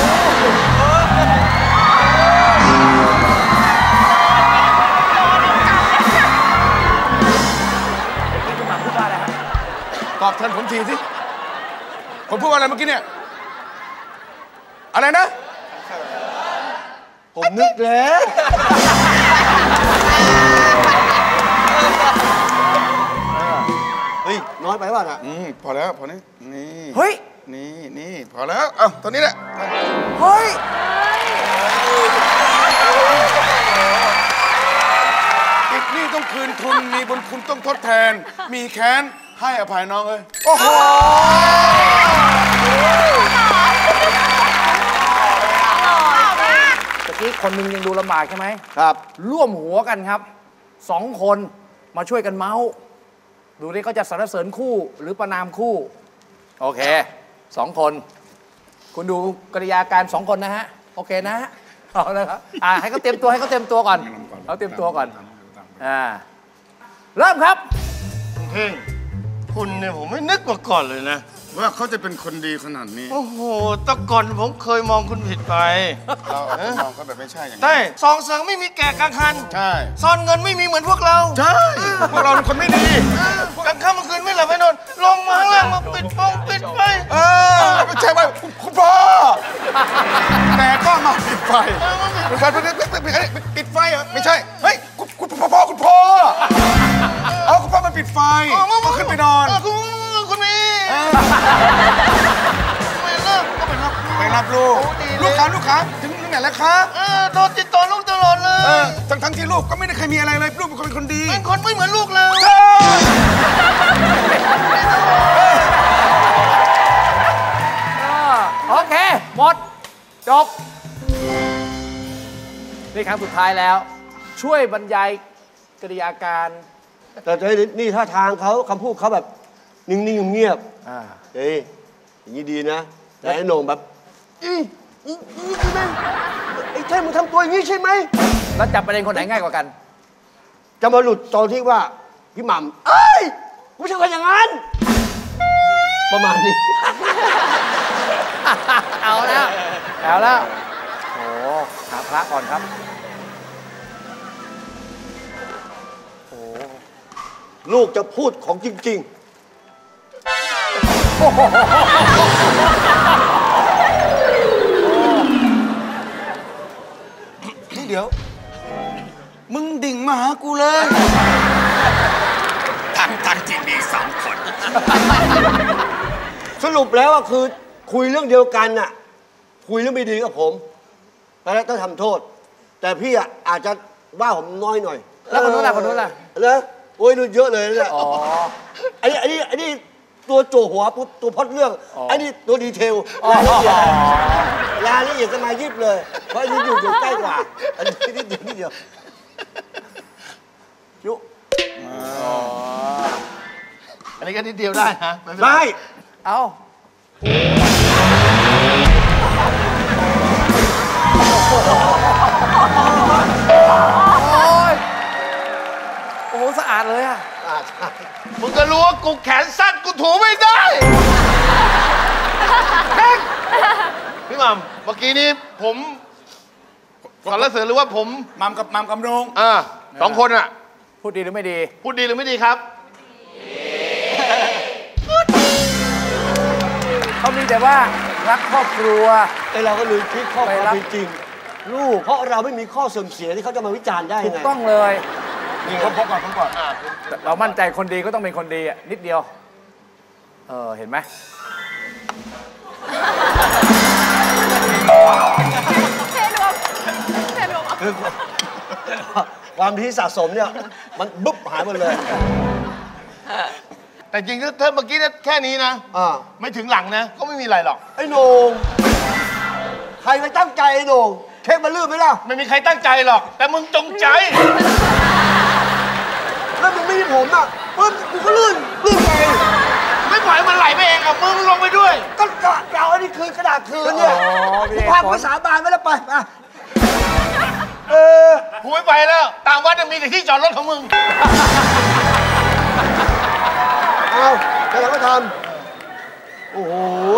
ตอบแทนผมทีสิผมพูดอะไรเมื่อกี้เนี่ยอะไรนะผมนึกแล้วเฮ้ยน้อยไปป่ะน่ะอืมพอแล้วพอนี้นี่เฮ้ยนี่นี่พอแล้วเอ้าตอนนี้แหละเฮ้ยติดหนี้ต้องคืนทุนมีบุญคุณต้องทดแทนมีแค้นให้อภัยน้องเลยโอ้โหตะกี้คนหนึ่งยังดูลำบากใช่ไหมครับร่วมหัวกันครับสองคนมาช่วยกันเมาส์ดูนี่เขาจะสรรเสริญคู่หรือประนามคู่โอเคสองคนคุณดูกริยาการสองคนนะฮะโอเคนะเอาเลยครับอ่าให้เขาเตรียมตัวให้เขาเตรียมตัวก่อนเขาเตรียมตัวก่อนอ่าเริ่มครับเพ่งคุณเนี่ยผมไม่นึกมาก่อนเลยนะว่าเขาจะเป็นคนดีขนาดนี้โอ้โหแต่ก่อนผมเคยมองคุณผิดไปเรามองเขาแบบไม่ใช่อย่างนี้ใช่ซองเสิงไม่มีแก่กลางคันใช่ซ่อนเงินไม่มีเหมือนพวกเราใช่พวกเราเป็นคนไม่ดีกลางค่ำกลางคืนไม่หลับไม่นอนลงมาข้างล่างมาปิดฟองปิดไฟเออไม่ใช่ไหมคุณพ่อแต่ก็มาปิดไฟปิดไฟปิดไฟเหรอไม่ใช่เฮ้ยคุณพ่อคุณพ่อเอาคุณพ่อมาปิดไฟก็ขึ้นไปนอนคุณมีไม่เลิกก็ไปรับไปรับลูกลูกค้าลูกค้าถึงไหนแล้วคะเออโทรติดต่อลูกตลอดเลยทั้งทั้งที่ลูกก็ไม่ได้ใครมีอะไรเลยลูกเป็นคนดีเป็นคนไม่เหมือนลูกเลยโอเคหมดจบนี่ครั้งสุดท้ายแล้วช่วยบรรยายกริยาการแต่ใจนี่ท่าทางเขาคำพูดเขาแบบนิ่งๆเงียบๆเฮ้ยอย่างนี้ดีนะแต่ไอ้โหน่งแบบอีอีอีใช่ไหมไอ้เท่มึงทำตัวอย่างนี้ใช่ไหมแล้วจับประเด็นคนไหนง่ายกว่ากันจะมาหลุดตอนที่ว่าพี่หม่ำเอ้ยกูไม่ใช่คนอย่างนั้นประมาณนี้เอาแล้วเอาแล้วโอ้หาพระก่อนครับโอ้ลูกจะพูดของจริงๆนี่เดี๋ยวมึงดิ่งมาหากูเลยทั้งทั้งที่มีสองคนสรุปแล้วก็คือคุยเรื่องเดียวกันน่ะคุยเรื่องไม่ดีกับผมแต่แล้วต้องทำโทษ แต่พี่อ่ะอาจจะว่าผมน้อยหน่อยแล้วคนนู้นล่ะคนนู้นล่ะแล้วโอ้ยดูเยอะเลยเนี่ยอ๋อไอ้นี่ไอ้นี่ไอ้นี่ตัวโจหัวตัวพล็อตเรื่องไอ้นี่ตัวดีเทลรายละเอียดรายละเอียดจะมายิบเลยเพราะอันนี้อยู่อยู่ใกล้กว่าอันนี้นิดเดียวนิดเดียวยุอันนี้ก็นิดเดียวได้ฮะได้เอาโอ้ยโอ้สะอาดเลยอ่ะมึงก็รู้ว่ากูแขนสั้นกูถูไม่ได้พี่หม่ำเมื่อกี้นี้ผมสรรเสริญหรือว่าผมมัมกับมัมกำนงอ่าสองคนอ่ะพูดดีหรือไม่ดีพูดดีหรือไม่ดีครับเขามีแต่ว่ารักครอบครัวแต่เราก็ลืมคิดข้อความจริงลูกเพราะเราไม่มีข้อเสื่อมเสียที่เขาจะมาวิจารณ์ได้ไงถูกต้องเลยนี่เขาพบก่อนพบก่อนเรามั่นใจคนดีก็ต้องเป็นคนดีอ่ะนิดเดียวเออเห็นไหมเทรวมเทรวมความที่สะสมเนี่ยมันบุ๊บหายหมดเลยแต่จริงๆถ้าเมื่อกี้แค่นี้นะไม่ถึงหลังนะก็ไม่มีอะไรหรอกไอ้โหน่งใครไปตั้งใจไอ้โหน่งเค้กมันลื่นไหมล่ะไม่มีใครตั้งใจหรอกแต่มึงจงใจแล้วมึงไม่มีผมอ่ะปึ๊บกูก็ลื่นลื่นไปไม่ปล่อยมันไหลไปเองอ่ะมึงลงไปด้วยก็กะเอาอันนี้คืนกระดาษคืนเนี่ยกูพาภาษาบานไม่แล้วไปมาเออกูไม่ไปแล้วตามวัดจะมีแต่ที่จอดรถของมึงเอาแล้วเราก็ทำโอ้โห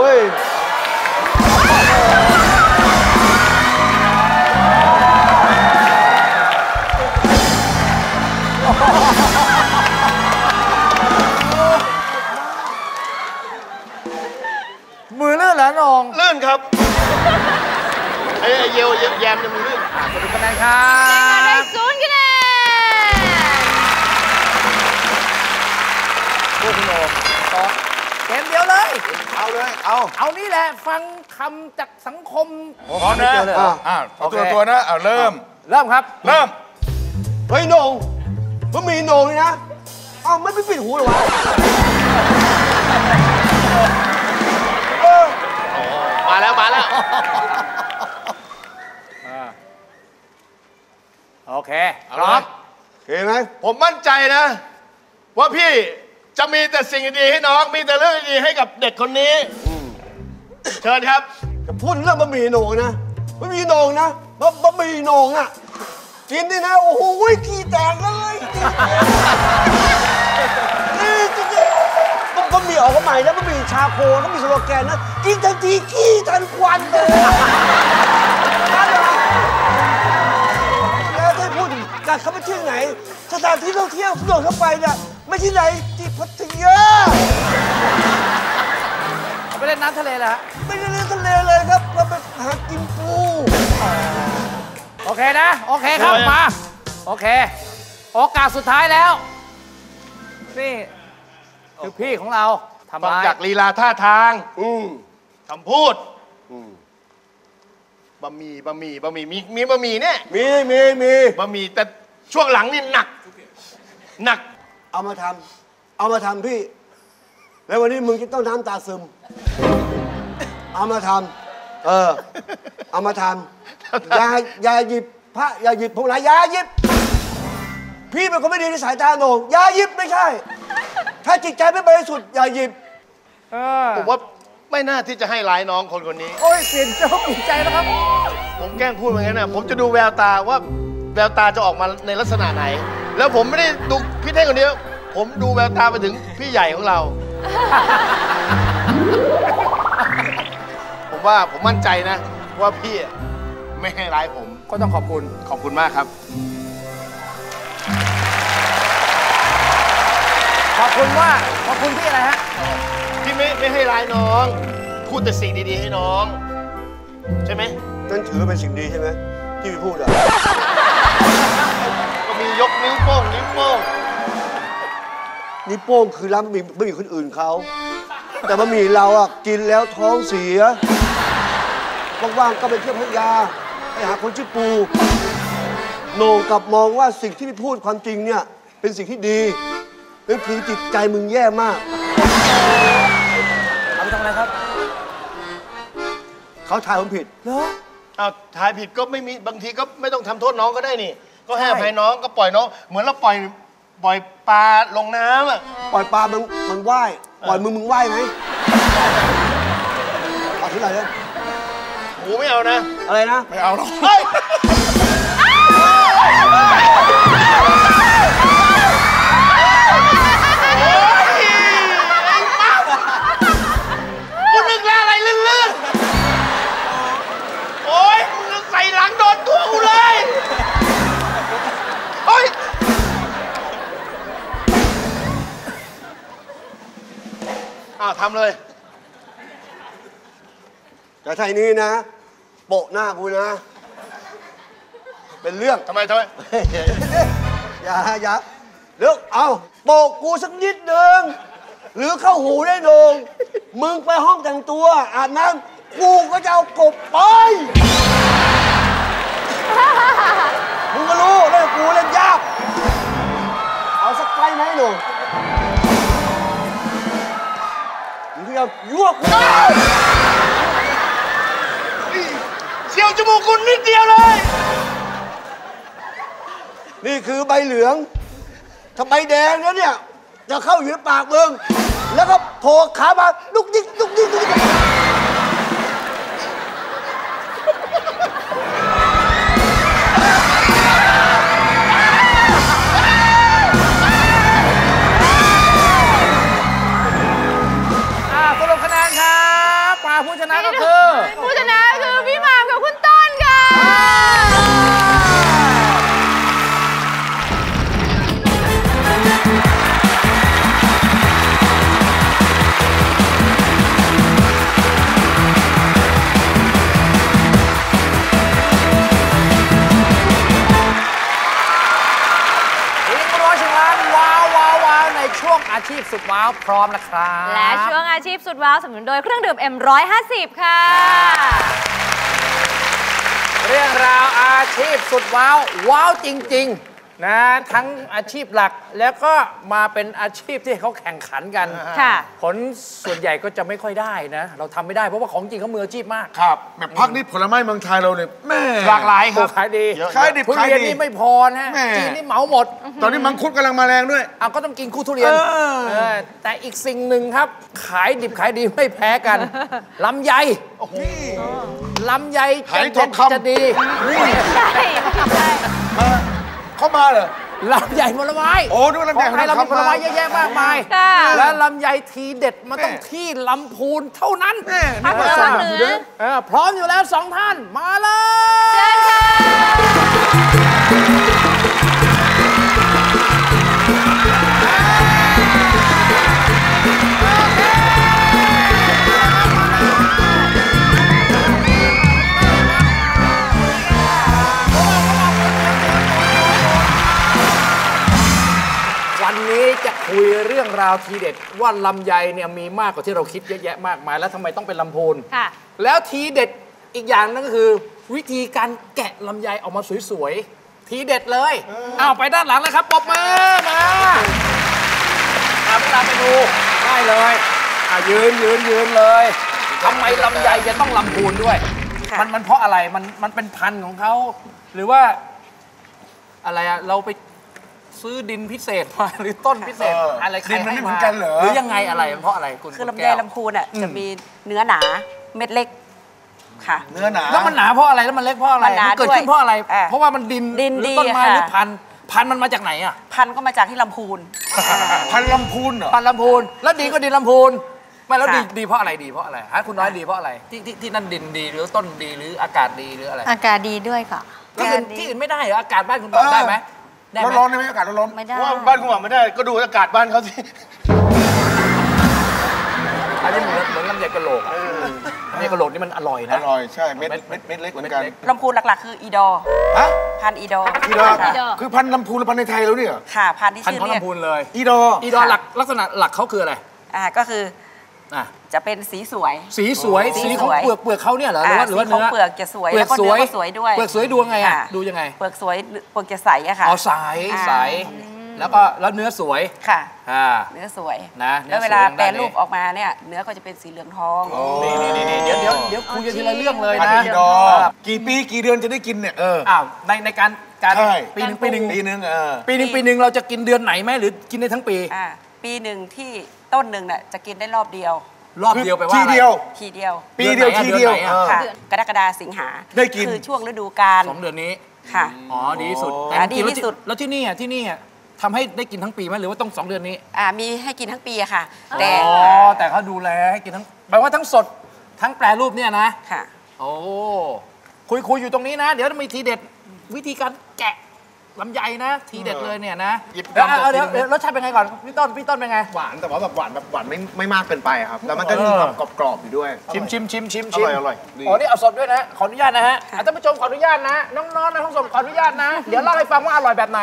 มือลื่นเหรอน้องลื่นครับไอ้เยวแยมเนี่ยมือลื่นสรุปคะแนนครับได้ศูนย์คะแนนพวกคุณโอต่อเกมเดียวเลยเอาเลยเอาเอานี่แหละฟังคำจากสังคมพร้อมนะอ่าตัวตัวนะเอาเริ่มเริ่มครับเริ่มเฮ้ยโหน่งมันมีโหน่งเลยนะเอ้าไม่ปิดหูหรอวะมาแล้วมาแล้วโอเคครับเห็นไหมผมมั่นใจนะว่าพี่จะมีแต่สิ่งดีให้น้องมีแต่เรื่องดีให้กับเด็กคนนี้เชิญครับจะพูดเรื่องบะหมี่โหน่งนะบะหมี่โหน่งนะบะบะหมี่โหน่งอ่ะกินนี่นะโอ้โหขี้แตกเลยบะหมี่ออกมาใหม่นะบะหมี่ชาโคก็มีสโลแกนนะกินทันทีขี้ทันควันเลยแล้วถ้าพูดถึงการเข้าไปเที่ยวไหนสถานที่ท่องเที่ยวที่โดดเข้าไปเนี่ยไม่ที่ไหนที่พัทยาไปเล่นน้ำทะเลแล้วไม่ได้เล่นทะเลเลยครับเราไปหากินปูโอเคนะโอเคครับมาโอเคโอกาสสุดท้ายแล้วนี่คือพี่ของเราทำฟังจากลีลาท่าทางคำพูดบะหมี่บะหมี่บะหมี่มีมีบะหมี่เนี่ยมีมีมีบะหมี่แต่ช่วงหลังนี่หนักหนักเอามาทำเอามาทำพี่แล้ววันนี้มึงจะต้องน้ำตาซึมเอามาทำเออเอามาทำอย่าอย่าหยิบพระอย่าหยิบพวกไหนอย่าหยิบพี่เป็นคนไม่ดีในสายตาโหน่งอย่าหยิบไม่ใช่ ถ้าจิตใจไม่บริสุทธิ์อย่าหยิบผมว่าไม่น่าที่จะให้ร้ายน้องคนคนนี้โอ้ยเปลี่ยนเจ้าเปลี่ยนใจแล้วครับผมแกล้งพูดอย่างนั้นนะผมจะดูแววตาว่าแววตาจะออกมาในลักษณะไหน แล้วผมไม่ได้ดูพี่เท่งคนเดียวผมดูแววตาไปถึงพี่ใหญ่ของเรา ผมว่าผมมั่นใจนะว่าพี่ไม่ให้ร้ายผมก็ต้องขอบคุณขอบคุณมากครับขอบคุณว่าขอบคุณพี่อะไรฮะพี่ไม่ไม่ให้ร้ายน้องพูดแต่สิ่งดีๆให้น้องใช่ไหมนั่นถือเป็นสิ่งดีใช่ไหมที่พี่พูดอ่ะก็มียกนิ้วโป้งนิ้วโป้งนิ้วโป้งคือรับมีไม่มีคนอื่นเขาแต่บะหมี่เราอ่ะกินแล้วท้องเสียว่างๆก็ไปเที่ยวพัทยาไปหาคนชื่อปูโหน่งกลับมองว่าสิ่งที่พี่พูดความจริงเนี่ยเป็นสิ่งที่ดีนั่นคือจิตใจมึงแย่มากเอาไปทำอะไรครับเขาถ่ายผมผิดเหรอเอาถ่ายผิดก็ไม่มีบางทีก็ไม่ต้องทำโทษน้องก็ได้นี่ก็ให้อภัยน้องก็ปล่อยน้องเหมือนเราปล่อยปล่อยปลาลงน้ำอ่ะปล่อยปลามันมันว่ายปล่อยมึงมึงว่ายไหมเอาที่ไหนเนี่ยหมูไม่เอานะอะไรนะไม่เอาหรอกคุณนึกแล้วอะไรลื่นๆโอ๊ยมึงใส่หลังโดนตัวกูเลยโอ๊ยอ้าวทำเลยแต่ไทยนี้นะโปะหน้ากูนะเป็นเรื่องทำไมทำไมอย่าอย่าเลือกเอาโปะกูสักนิดหนึ่งหรือเข้าหูได้โดงมึงไปห้องแต่งตัวอาบน้ำกูก็จะเอากบไปมึงก็รู้เล่นกูเล่นยากเอาสักไปไหมหนูมึงก็จะยวกเสียวจมูกคุณนิดเดียวเลยนี่คือใบเหลืองถ้าใบแดงแล้วเนี่ยจะเข้าอยู่ในปากมึงแล้วก็โผล่ขามาลุกดิ๊กลุกดิ๊กลุกดิ๊กสรุปคะแนนครับปลาผู้ชนะก็คือผู้ชนะคือพี่หม่ำกับคุณต้นค่ะช่วงอาชีพสุดว้าวพร้อมแล้วครับและช่วงอาชีพสุดว้าวสนับสนุนโดยเครื่องดื่ม เอ็ม หนึ่งร้อยห้าสิบ ค่ะเรื่องราวอาชีพสุดว้าวว้าวจริงๆนะทั้งอาชีพหลักแล้วก็มาเป็นอาชีพที่เขาแข่งขันกันค่ะผลส่วนใหญ่ก็จะไม่ค่อยได้นะเราทำไม่ได้เพราะว่าของจริงเขามืออาชีพมากครับแบบพักนี้ผลไม้เมืองไทยเราเนี่ยแม่หลากหลายครับขายดีขายดิบขายดีนี่ไม่พอนะจีนนี่เหมาหมดตอนนี้มังคุดกำลังมาแรงด้วยเอาก็ต้องกินคู่ทุเรียนแต่อีกสิ่งหนึ่งครับขายดิบขายดีไม่แพ้กันลำไยลำไยจะดีใช่เข้ามาเหรอลำไยผลไม้โอ้ดูลำไยไทยเรามีผลไม้เยอะแยะมากมายและลำไยทีเด็ดมันต้องที่ลำพูนเท่านั้นภาคเหนือพร้อมอยู่แล้วสองท่านมาเลยเชิญค่ะวันนี้จะคุยเรื่องราวทีเด็ดว่าลำไยเนี่ยมีมากกว่าที่เราคิดเยอะแยะมากมายแล้วทำไมต้องเป็นลำพูนแล้วทีเด็ดอีกอย่างนึงก็คือวิธีการแกะลำไยออกมาสวยๆทีเด็ดเลยเอาไปด้านหลังเลยครับปอบมือมาเอาเวลาไปดูได้เลยอ่ะยืนยืนยืนเลยทำไมลำไยจะต้องลำพูนด้วยมันมันเพราะอะไรมันมันเป็นพันธุ์ของเขาหรือว่าอะไรอะเราไปซื้อดินพิเศษมาหรือต้นพิเศษอะไรใครดินมันไม่เหมือนกันเหรอหรือยังไงอะไรเพราะอะไรคุณคือณลำไยแก้วลำพูนอ่ะจะมีเนื้อหนาเม็ดเล็กค่ะเนื้อหนาแล้วมันหนาเพราะอะไรแล้วมันเล็กเพราะอะไรมันหนามันเกิดด้วยขึ้นเพราะอะไรอ่าเพราะว่ามันดินดินหรือดีต้นไม้ค่ะหรือพันธุ์พันธุ์มันมาจากไหนอ่ะพันธุ์ก็มาจากที่ลำพูนพันลำพูนเหรอพันธุ์ลำพูนแล้วดีก็ดินลำพูนไม่แล้วดีค่ะดีเพราะอะไรดีเพราะอะไรฮะคุณน้อยดีเพราะอะไรที่ที่ที่นั่นดินดีหรือต้นดีหรืออากาศดีหรืออะไรอากาศดีด้วยค่ะแล้วคือที่อื่นไม่ได้เหรออากาศบ้านคุณบอกได้ไหมได้ไหมร้อนๆได้ไหมอากาศร้อนๆไม่ได้ว่าบ้านคุณหวังไม่ได้ก็ดูอากาศบ้านเขาสิอันนี้เหมือนเหมือนลำไยกะโหลกอะลำไยกะโหลกนี่มันอร่อยอนะร่อยใช่เม็ดเม็ดเม็ดเล็กเหมือนกันลำพูนหลักๆ คืออีดอฮะพันธุ์อีดออีดอค่ะคือพันลำพูนหรือพันในไทยแล้วเนี่ยค่ะพันธุ์ที่พันชื่ธุ์อของเรียกลำพูนเลยอีดออีดอหลักลักษณะหลักเขาคืออะไรอ่าก็คืออ่ะจะเป็นสีสวยสีสวยสีสีของสวยเปลือกเปลือกเขาเนี่ยเหรอหรือว่าอ่าหรือว่าสีของเนื้อเปลือกจะสวยเปลืแล้อกวก็สเนื้วอย ก็สวยด้วยเปลือกสวยดูไงอ่ะค่ะดูยังไงเปลือกสวยเปลือกจะใสอะค่ะอ๋อใสอ่าใสแล้วก็แล้วเนื้อสวยค่ะอ่าเนื้อสวยนะเนื้อแล้วเวลาสวยแปรด้านนี้รูปออกมาเนี่ยเนื้อก็จะเป็นสีเหลืองทองนี่นี่นี่เดี๋ยวเดี๋ยวเดี๋ยวคุยกันทีละเรื่องเลยพันนะอีดอกี่ปีกี่เดือนจะได้กินเนี่ยเอออ้าวในในการการใช่ปีหนึ่งปีหนึ่งปีหนึงเออปีหนึ่งปีหนึ่งเราจะกินเดือนไหนไหมหรือกินได้ทั้งปีอ่าปีหนึ่งที่ต้นหนึ่งน่ะจะกินได้รอบเดียวรอบเดียวไปว่าทีอะไรเดียวทีเดียวปีเดียวเดือนไหนอะทีเดียวเดือนไหนอะเออค่ะกรกฎาสิงหาได้กินคือช่วงฤดูกาลสองเดือนนี้ค่ะอ๋อดีที่สุดอ๋อแต่อ่าจริงๆดีที่สุดแล้วที่นี่อ่ะที่นี่อ่ะทำให้ได้กินทั้งปีไหมหรือว่าต้องสองเดือนนี้อ่ามีให้กินทั้งปีอะค่ะ แต่อ๋อแต่เขาดูแลให้กินทั้งแปลว่าทั้งสดทั้งแปรรูปเนี่ยนะค่ะโอ้คุยคุยอยู่ตรงนี้นะ เดี๋ยวมีทีเด็ดวิธีการแกะลำไยนะ ทีเด็ดเลยเนี่ยนะหยิบเดี๋ยวลำเอาเดี๋ยวทีละเดี๋ยวรสชาติเป็นไงก่อนพี่ต้นพี่ต้นเป็นไงหวานแต่ว่าแบบหวานแบบหวานไม่ไม่มากเกินไปอะครับ แล้วมันก็มีความกรอบๆอยู่ด้วยชิมชิมชิมชิมอชิมร่อยอร่อยดีอ๋อนี่เอาสดด้วยนะขออนุญาตนะฮะอ่ะท่านผู้ชมขออนุญาตนะน้องๆในห้องส่งขออนุญาตนะ เดี๋ยวเล่าให้ฟังว่าอร่อยแบบไหน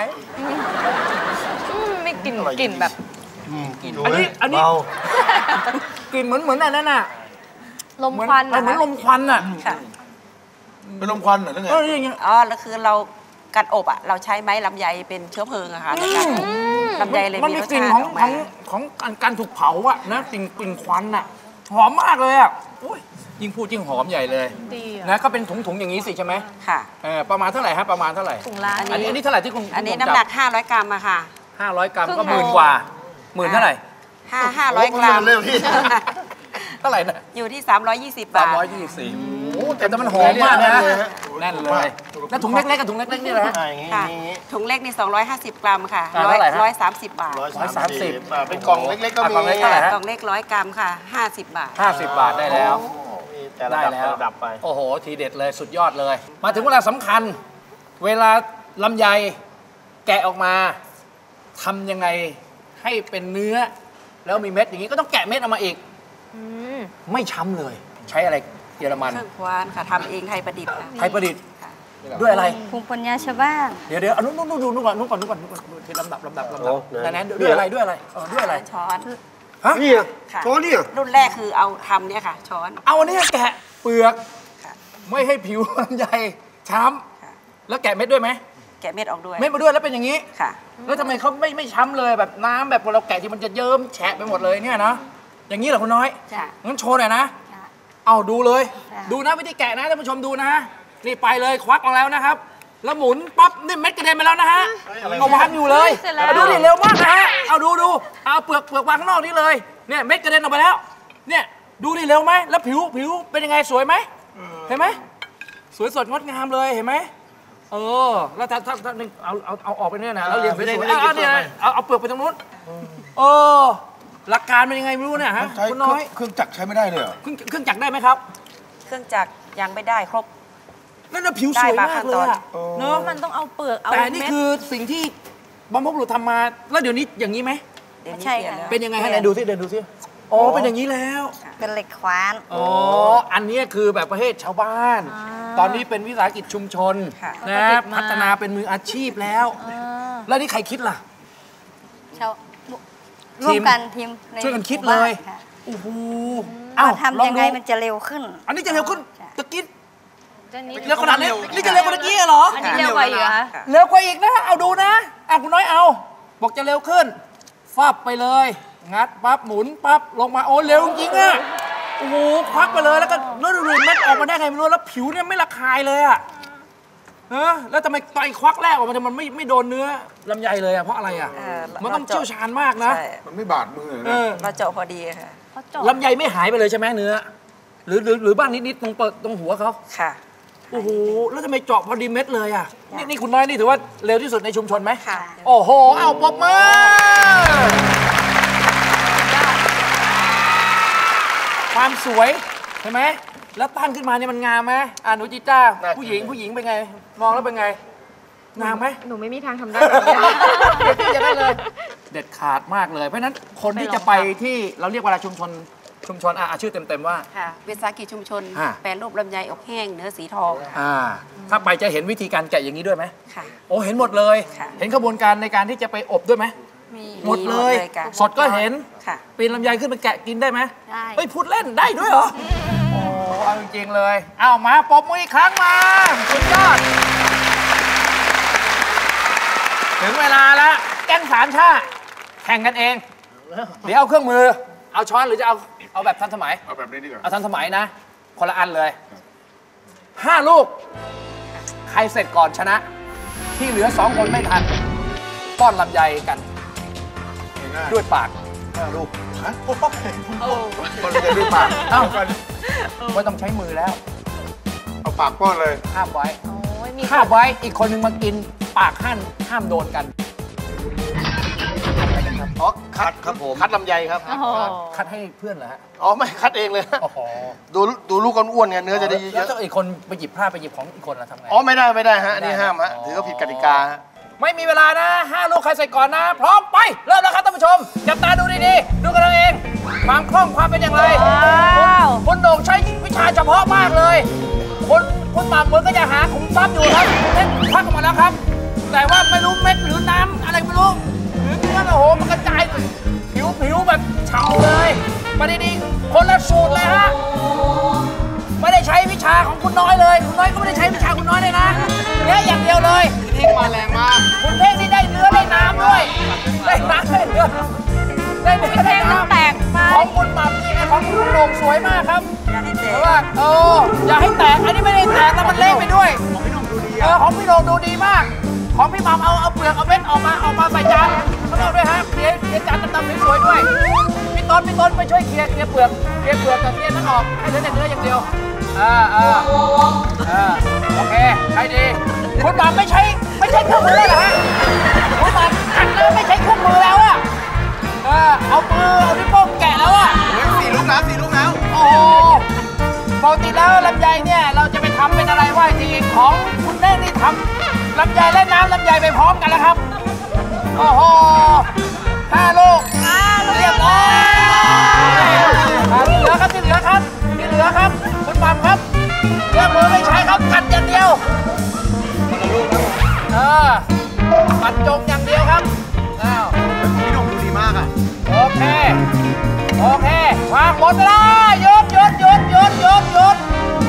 ไม่กลิ่นกลิ่นแบบอันนี้อันนี้กลิ่นเหมือนเหมือนอันนั้นน่ะลมควันเหมือนเหมือนลมควันน่ะค่ะเป็นลมควันเหรอหรือไงเอออย่างเงี้ยอ๋อแล้วคือเราการอบอะเราใช้ไม้ลำไยเป็นเชื้อเพลิงอะค่ะในการอบลำไยเลยมันมีมีรสกลิ่นชาติของออกขมาองของการการถูกเผาอะนะกลิ่นกลิ่นควันอะหอมมากเลยอะอุ้ยยิ่งพูดยิ่งหอมใหญ่เลยดีอะนะก็เป็นถุงๆอย่างนี้สิใช่ไหมค่ะเออประมาณเท่าไหร่ฮะประมาณเท่าไหร่ถุงละอันนี้อันนี้เท่าไหร่ที่คุณอันนี้น้ำหนักห้าร้อยกรัมอะค่ะห้าร้อยกรัมครึ่งก็หมื่นโลกว่าหมื่นเท่าไหร่ห้าห้าร้อยกรัมเร็วพี่เท่าไหร่นะอยู่ที่สามร้อยยี่สิบสาบาม ทร้อยยี่สิบโอ้แต่มันหอมมากนะแน่นเลยแล้วถุงเล็กๆกับถุงเล็กๆนี่แหละฮะค่ะถุงเล็กนี่สองร้อยห้าสิบกรัมค่ะอ่าร้อยเท่าไหร่ฮะร้อยสามสิบบาทร้อยสามสิบเป็นกล่องเล็กๆก็อ่ะมีกล่องเล็กเท่าไหร่ฮะกล่องเล็กร้อยกรัมค่ะห้าสิบบาทห้าสิบบาทได้แล้วแต่ระได้ดับแล้วระดับไปโอ้โห ทีเด็ดเลยสุดยอดเลย มาถึงเวลาสำคัญ เวลาลำไยแกะออกมาทำยังไงให้เป็นเนื้อ แล้วมีเม็ดอย่างนี้ก็ต้องแกะเม็ดออกมาอีกไม่ช้ำเลย ใช้อะไรเยอรมันเครื่องควานค่ะทำเองไทยประดิษฐ์ค่ะไทยประดิษฐ์ด้วยอะไรภูมิปัญญาชาวบ้านเดี๋ยวเดี๋ยวเอานู่นนู่นนู่นนู่นก่อนนู่นก่อนนู่นก่อนนู่นก่อนทีลำดับลำดับลำดับโอ้ไหนแต่นั้นด้วยอะไรด้วยอะไรเออด้วยอะไรช้อนฮะนี่อะค่ะช้อนนี่อะรุ่นแรกคือเอาทำเนี่ยค่ะ ช้อนเอาอันนี้แกะเปลือกค่ะไม่ให้ผิวลำไยช้ค่ะำแล้วแกะเม็ดด้วยไหมแกะเม็ดออกด้วยเม็ดมาด้วยแล้วเป็นอย่างนี้ค่ะแล้วทำไมเขาไม่ไม่ช้ำเลยแบบน้ำแบบเราแกะที่มันจะเยิ้มแฉะไปหมดเลยเนี่ยนะอย่างนี้เหรอคุณน้อยจ้ะงั้นโชว์หน่อยนะจ้ะเอาดูเลยจ้ะดูนะวิธีแกะนะท่านผู้ชมดูนะนี่ไปเลยควักออกแล้วนะครับ แล้วหมุนปั๊บนี่เม็ดกระเด็นไปแล้วนะฮะเอาวางอยู่เลยเสร็จแล้วเอาดูดิเร็วมากนะฮะเอาดูดูเอาเปลือกเปลือกวางข้างนอกนี่เลยเนี่ยเม็ดกระเด็นออกไปแล้วเนี่ยดูดิเร็วไหมแล้วผิวผิวเป็นยังไงสวยไหมเห็นไหมสวยสดงดงามเลยเห็นไหมเออแล้วถ้าถ้าถ้าเอาเอาเอาออกไปเนี่ยนะแล้วเรียงสวยๆเอาเอาเนี่ยเอาเอาเปลือกไปตรงนู้นเออหลักการเป็นยังไงไม่รู้เนี่ยฮะใช้คุณน้อยเครื่องจักรใช้ไม่ได้เลยเหรอเครื่องเครื่องจักรได้ไหมครับเครื่องจักรยังไม่ได้ครบนั่นน่ะผิวสวยมากเลยอะเนอะมันต้องเอาเปลือกเอาแต่นี่เม็ดคือสิ่งที่บรรพบุรุษทำมาแล้วเดี๋ยวนี้อย่างนี้ไหมเดี๋ยวนี้ใช่เปลี่ยนค่ะแล้วเป็นยังไงฮะไหนดูสิเดินดูสิอ๋อเป็นอย่างนี้แล้วเป็นเหล็กควานอ๋ออันนี้คือแบบประเภทชาวบ้าน ตอนนี้เป็นวิสาหกิจชุมชนค่ะนะพัฒนาเป็นมืออาชีพแล้ว แล้วนี่ใครคิดล่ะชาวร่วมกันทีมในช่วยกันคิดหมู่บ้าเลยค่ะโอ้โหว่าทำยังไงลอดูมันจะเร็วขึ้นอันนี้จะเร็วขึ้นจ้ะตะกี้จะนิดเร็วขนาดนี้นี่จะเร็วกว่าตะกี้เหรออันนี้เร็วกว่าอีกเหรอคะเร็วกว่าอีกนะ เอาดูนะอ่ะคุณน้อยเอา บอกจะเร็วขึ้นฟับไปเลย งัดปั๊บหมุนปั๊บลงมาโอ้เร็วจริงๆอ่ะโอ้โหควักไปเลยแล้วก็แล้วดูดเม็ดออกมาได้ไงไม่รู้แล้วผิวเนี่ยไม่ระคายเลยอ่ะเออแล้วทำไมตอนควักแรกออกมามันไม่ไม่โดนเนื้อลำไยเลยอ่ะเพราะอะไรอ่ะเออมันต้องเชี่ยวชาญมากนะใช่มันไม่บาดมือเออเราเจาะพอดีค่ะลำไยไม่หายไปเลยใช่ไหมเนื้อหรือหรือหรือบ้างนิดๆตรงเปิดตรงหัวเขาค่ะโอ้โหแล้วทำไมเจาะพอดีเม็ดเลยอ่ะนี่นี่คุณน้อยนี่ถือว่าเร็วที่สุดในชุมชนไหมค่ะโอ้โหเอาปรบมือความสวยใช่ไหมแล้วตั้งขึ้นมาเนี่ยมันงามไหมอ่าหนูจิจ้าผู้หญิงผู้หญิงเป็นไงมองแล้วเป็นไงงามไหมหนูไม่มีทางทำได้เดี๋ยวจะได้เลย เด็ดขาดมากเลยเพราะฉะนั้นคนที่จะไปที่เราเรียกว่าอะไรชุมชนชุมชนอ่ะชื่อเต็มๆว่าค่ะวิสาหกิจชุมชนอ่าแปรรูปลำไยอบแห้งเนื้อสีทองค่ะอ่าถ้าไปจะเห็นวิธีการแกะอย่างนี้ด้วยไหมค่ะโอ้เห็นหมดเลยค่ะเห็นขบวนการในการที่จะไปอบด้วยไหมมีหมดเลยค่ะสดก็เห็นค่ะปีนลำไยขึ้นไปแกะกินได้ไหมได้เฮ้ยพูดเล่นได้ด้วยเหรอโอ้เอาจริงๆเลยเอามาปรบมืออีกครั้งมาสุดยอดถึงเวลาแล้วแก๊งสามชาติแข่งกันเองเดี๋ยวเอาเครื่องมือเอาช้อนหรือจะเอาเอาแบบทันสมัยเอาแบบนี้ดีกว่าเอาทันสมัยนะคนละอันเลยห้าลูกใครเสร็จก่อนชนะ ที่เหลือสองคนไม่ทันป้อนลำไยกันด้วยปากห้าลูกฮะคนละด้วยปากเอ้าไม่ต้องใช้มือแล้วเอาปากป้อนเลยห้ามไว้ห้ามไว้อีกคนนึงมากินปากห้ามห้ามโดนกันอ๋อคัดครับผมคัดลำไยครับคัดให้เพื่อนเหรอฮะอ๋อไม่คัดเองเลยดูดูลูกอ้วนๆไงเนื้อจะได้เยอะแล้วอีกคนไปหยิบผ้าไปหยิบของอีกคนละทำไงอ๋อไม่ได้ไม่ได้ฮะอันนี้ห้ามฮะถือว่าผิดกติกาไม่มีเวลานะห้าลูกใครใส่ก่อนนะพร้อมไปเริ่มแล้วครับท่านผู้ชมจับตาดูดีๆดูกันเอาเองความคล่องความเป็นอย่างไรคุณโด่งใช้วิชาเฉพาะมากเลยคุณคุณหม่ำเหมือนก็จะหาขุมทรัพย์อยู่ครับเล่นพักออกมาแล้วครับแต่ว่าไม่รู้เม็ดหรือน้ำอะไรไม่รู้หรือเนื้อโอ้โหมันกระจายผิวผิวแบบฉ่ำเลยมาดีๆคนละสูตรเลยฮะไม่ได้ใช้วิชาของคุณน้อยเลยคุณน้อยก็ไม่ได้ใช้วิชาคุณน้อยเลยนะเนื้ออย่างเดียวเลยเท่งมาแรงมากคุณเท่งนี่ได้เนื้อได้น้ำด้วยได้น้ำได้เนื้อได้เนื้อได้น้ำแตกของคุณหม่ำนี่ของคุณโด่งสวยมากครับเพราะว่าเอออย่าให้แตกอันนี้ไม่ได้แตกแต่มันเละไปด้วยของพี่โด่งดูดีเออของพี่โด่งดูดีมากของพี่หม่ำเอาเอาเปลือกเอาเม็ดออกมาออกมาใส่จานข้างนอกด้วยฮะเคลียร์เคลียร์จานดำๆสวยๆด้วยพี่ต้นพี่ต้นไปช่วยเคลียร์เคลียร์เปลือกเคลียร์เปลือกกับเคลียร์นั่นออกให้เหลือแต่เนื้ออย่างเดียวอ่าอ่าอ่าโอเคใช่ดีคุณหม่ำไม่ใช่ไม่ใช่เครื่องมือเลยเหรอฮะคุณหม่ำอัดแล้วไม่ใช่เครื่องมือแล้วอะเออเอามือเอานิ้วโป้งแกะแล้วอะสี่ลูกแล้วสี่ลูกแล้วโอ้โหปกติแล้วลำไยเนี่ยเราจะไปทำเป็นอะไรว่าจริงของคุณแม่นี่ทำลำไยและน้ำลำไยไปพร้อมกันแล้วครับโอ้โหห้าลูกเรียบร้อยที่เหลือครับที่เหลือครับที่เหลือครับคุณปั๊มครับเครื่องมือไม่ใช้ครับกัดอย่างเดียวเออปัดจงอย่างเดียวครับอ้าวพี่หนุ่มดูดีมากอ่ะโอเคโอเควางหมดเวลาหยุดหยุดหยุดหยุดหยุดหยุด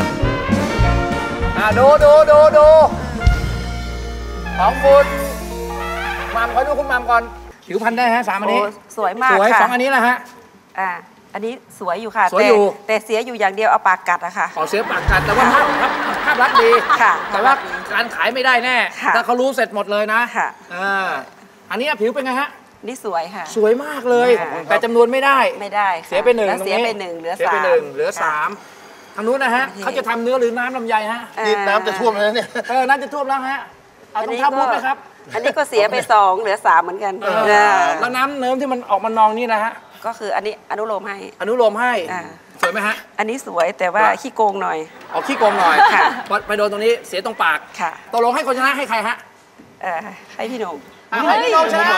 อ่าดูดูดูดูของคุณมัมขอดูคุณมัมก่อนผิวพรรณได้ฮะสามอันนี้สวยมากสวยค่ะสองอันนี้แหละฮะอ่าอันนี้สวยอยู่ค่ะสวยอยู่แต่เสียอยู่อย่างเดียวเอาปากกัดอะค่ะขอเสียปากกัดแต่ว่าภาพภาพภาพลักษณ์ดีค่ะแต่ว่าการขายไม่ได้แน่ค่ะถ้าเขารู้เสร็จหมดเลยนะค่ะอ่าอันนี้ผิวเป็นไงฮะนี่สวยค่ะสวยมากเลยค่ะแต่จำนวนไม่ได้ไม่ได้ค่ะเสียไปหนึ่งแล้วเสียตรงไปหนึ่งเหลือเสียสาไปมหนึ่งเหลือค่ะสามทางนู้นนะฮะโอเคเขาจะทำเนื้อหรือน้ำลำไยฮะนี่น้ำจะท่วมแล้วเนี่ยเออน้ำจะท่วมแล้วฮะเอาต้องทับมุดนะครับอันนี้ก็เสียไปสองเหลือสามเหมือนกันเอออ่าแล้วน้ำเนิ้มที่มันออกมานองนี่นะฮะก็คืออันนี้อนุโลมให้อนุโลมให้อ่าสวยไหมฮะอันนี้สวยแต่ว่าขี้โกงหน่อยเอาขี้โกงหน่อยค่ะไปโดนตรงนี้เสียตรงปากค่ะตกลงให้คนชนะให้ใครฮะเอ่อให้พี่หนุ่มอ่ะให้พี่โด่งชนะ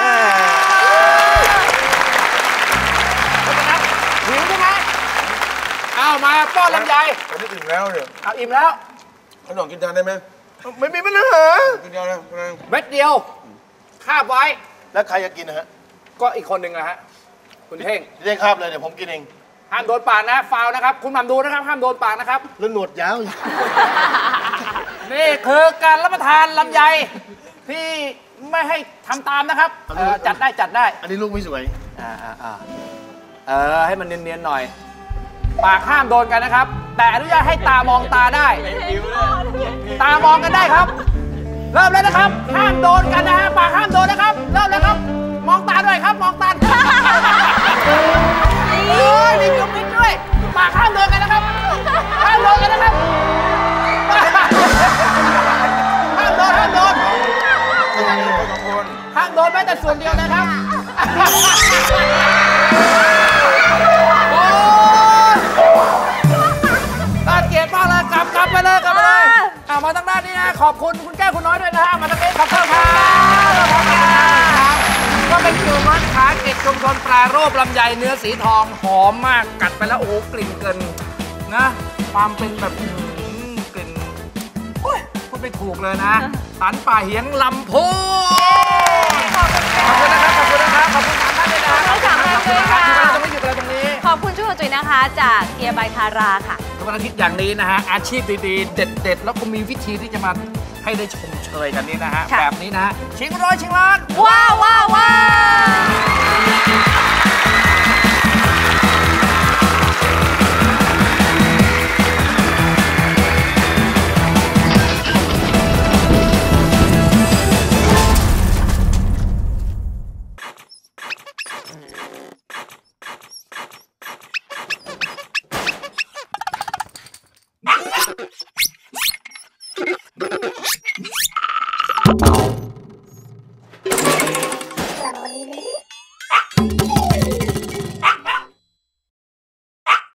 หิวใช่ไหมเอามาป้อนลำไยผมไม่อิ่มแล้วเนี่ยเอาอิ่มแล้วขนมกินทานได้ไหมไม่มีปัญหากินเดียวนะเม็ดเดียวคาบไว้แล้วใครจะกินนะฮะก็อีกคนหนึ่งนะฮะคุณเท่งเรียกคาบเลยเดี๋ยวผมกินเองห้ามโดนปากนะฟาวนะครับคุณหม่ำดูนะครับห้ามโดนปากนะครับแล้วหนวดยาวนี่คือการรับประทานลำไยที่ไม่ให้ทำตามนะครับเอ่อจัดได้จัดได้อันนี้ลูกไม่สวยอ่าอ่าอ่าเออให้มันเนียนๆหน่อยปากห้ามโดนกันนะครับ แต่อนุญาตให้ตามองตาได้ ตามองกันได้ครับ เริ่มเลยนะครับห้ามโดนกันนะฮะปากห้ามโดนนะครับเริ่มเลยครับมองตาด้วยครับมองตาเอ้ยมีจุ๊บนิดด้วยปากห้ามโดนกันนะครับห้ามโดนกันนะครับห้ามโดนห้ามโดนห้ามโดนแม้แต่ส่วนเดียวนะครับโอ้ยน่าเกลียดมากเลยกลับกลับไปเลยกลับไปเลยเอามาทางด้านนี้นะขอบคุณคุณแก้วคุณน้อยด้วยนะฮะมาทางนี้ขอบคุณครับก็เป็นกลุ่มร้านค้าเก็บชุมชนแปรรูปลำไยเนื้อสีทองหอมมากกัดไปแล้วโอ้โหกลิ่นเกินนะความเป็นแบบกลิ่นพูดไม่ถูกเลยนะสันป่าเหียงลำพูขอบคุณนะครับขอบคุณนะครับขอบคุณสามท่านเลยนะขอบคุณสามท่านเลยค่ะจะไม่หยุดอะไรตรงนี้ขอบคุณช่วยจุ๋ยนะคะจากเกียร์ใบทาราค่ะทุกวันอาทิตย์อย่างนี้นะฮะอาชีพดีๆเด็ดๆแล้วก็มีวิธีที่จะมาให้ได้ชมเชยกันนี้นะฮะแบบนี้นะฮะชิงร้อยชิงล้านว้าวว้าวว้าว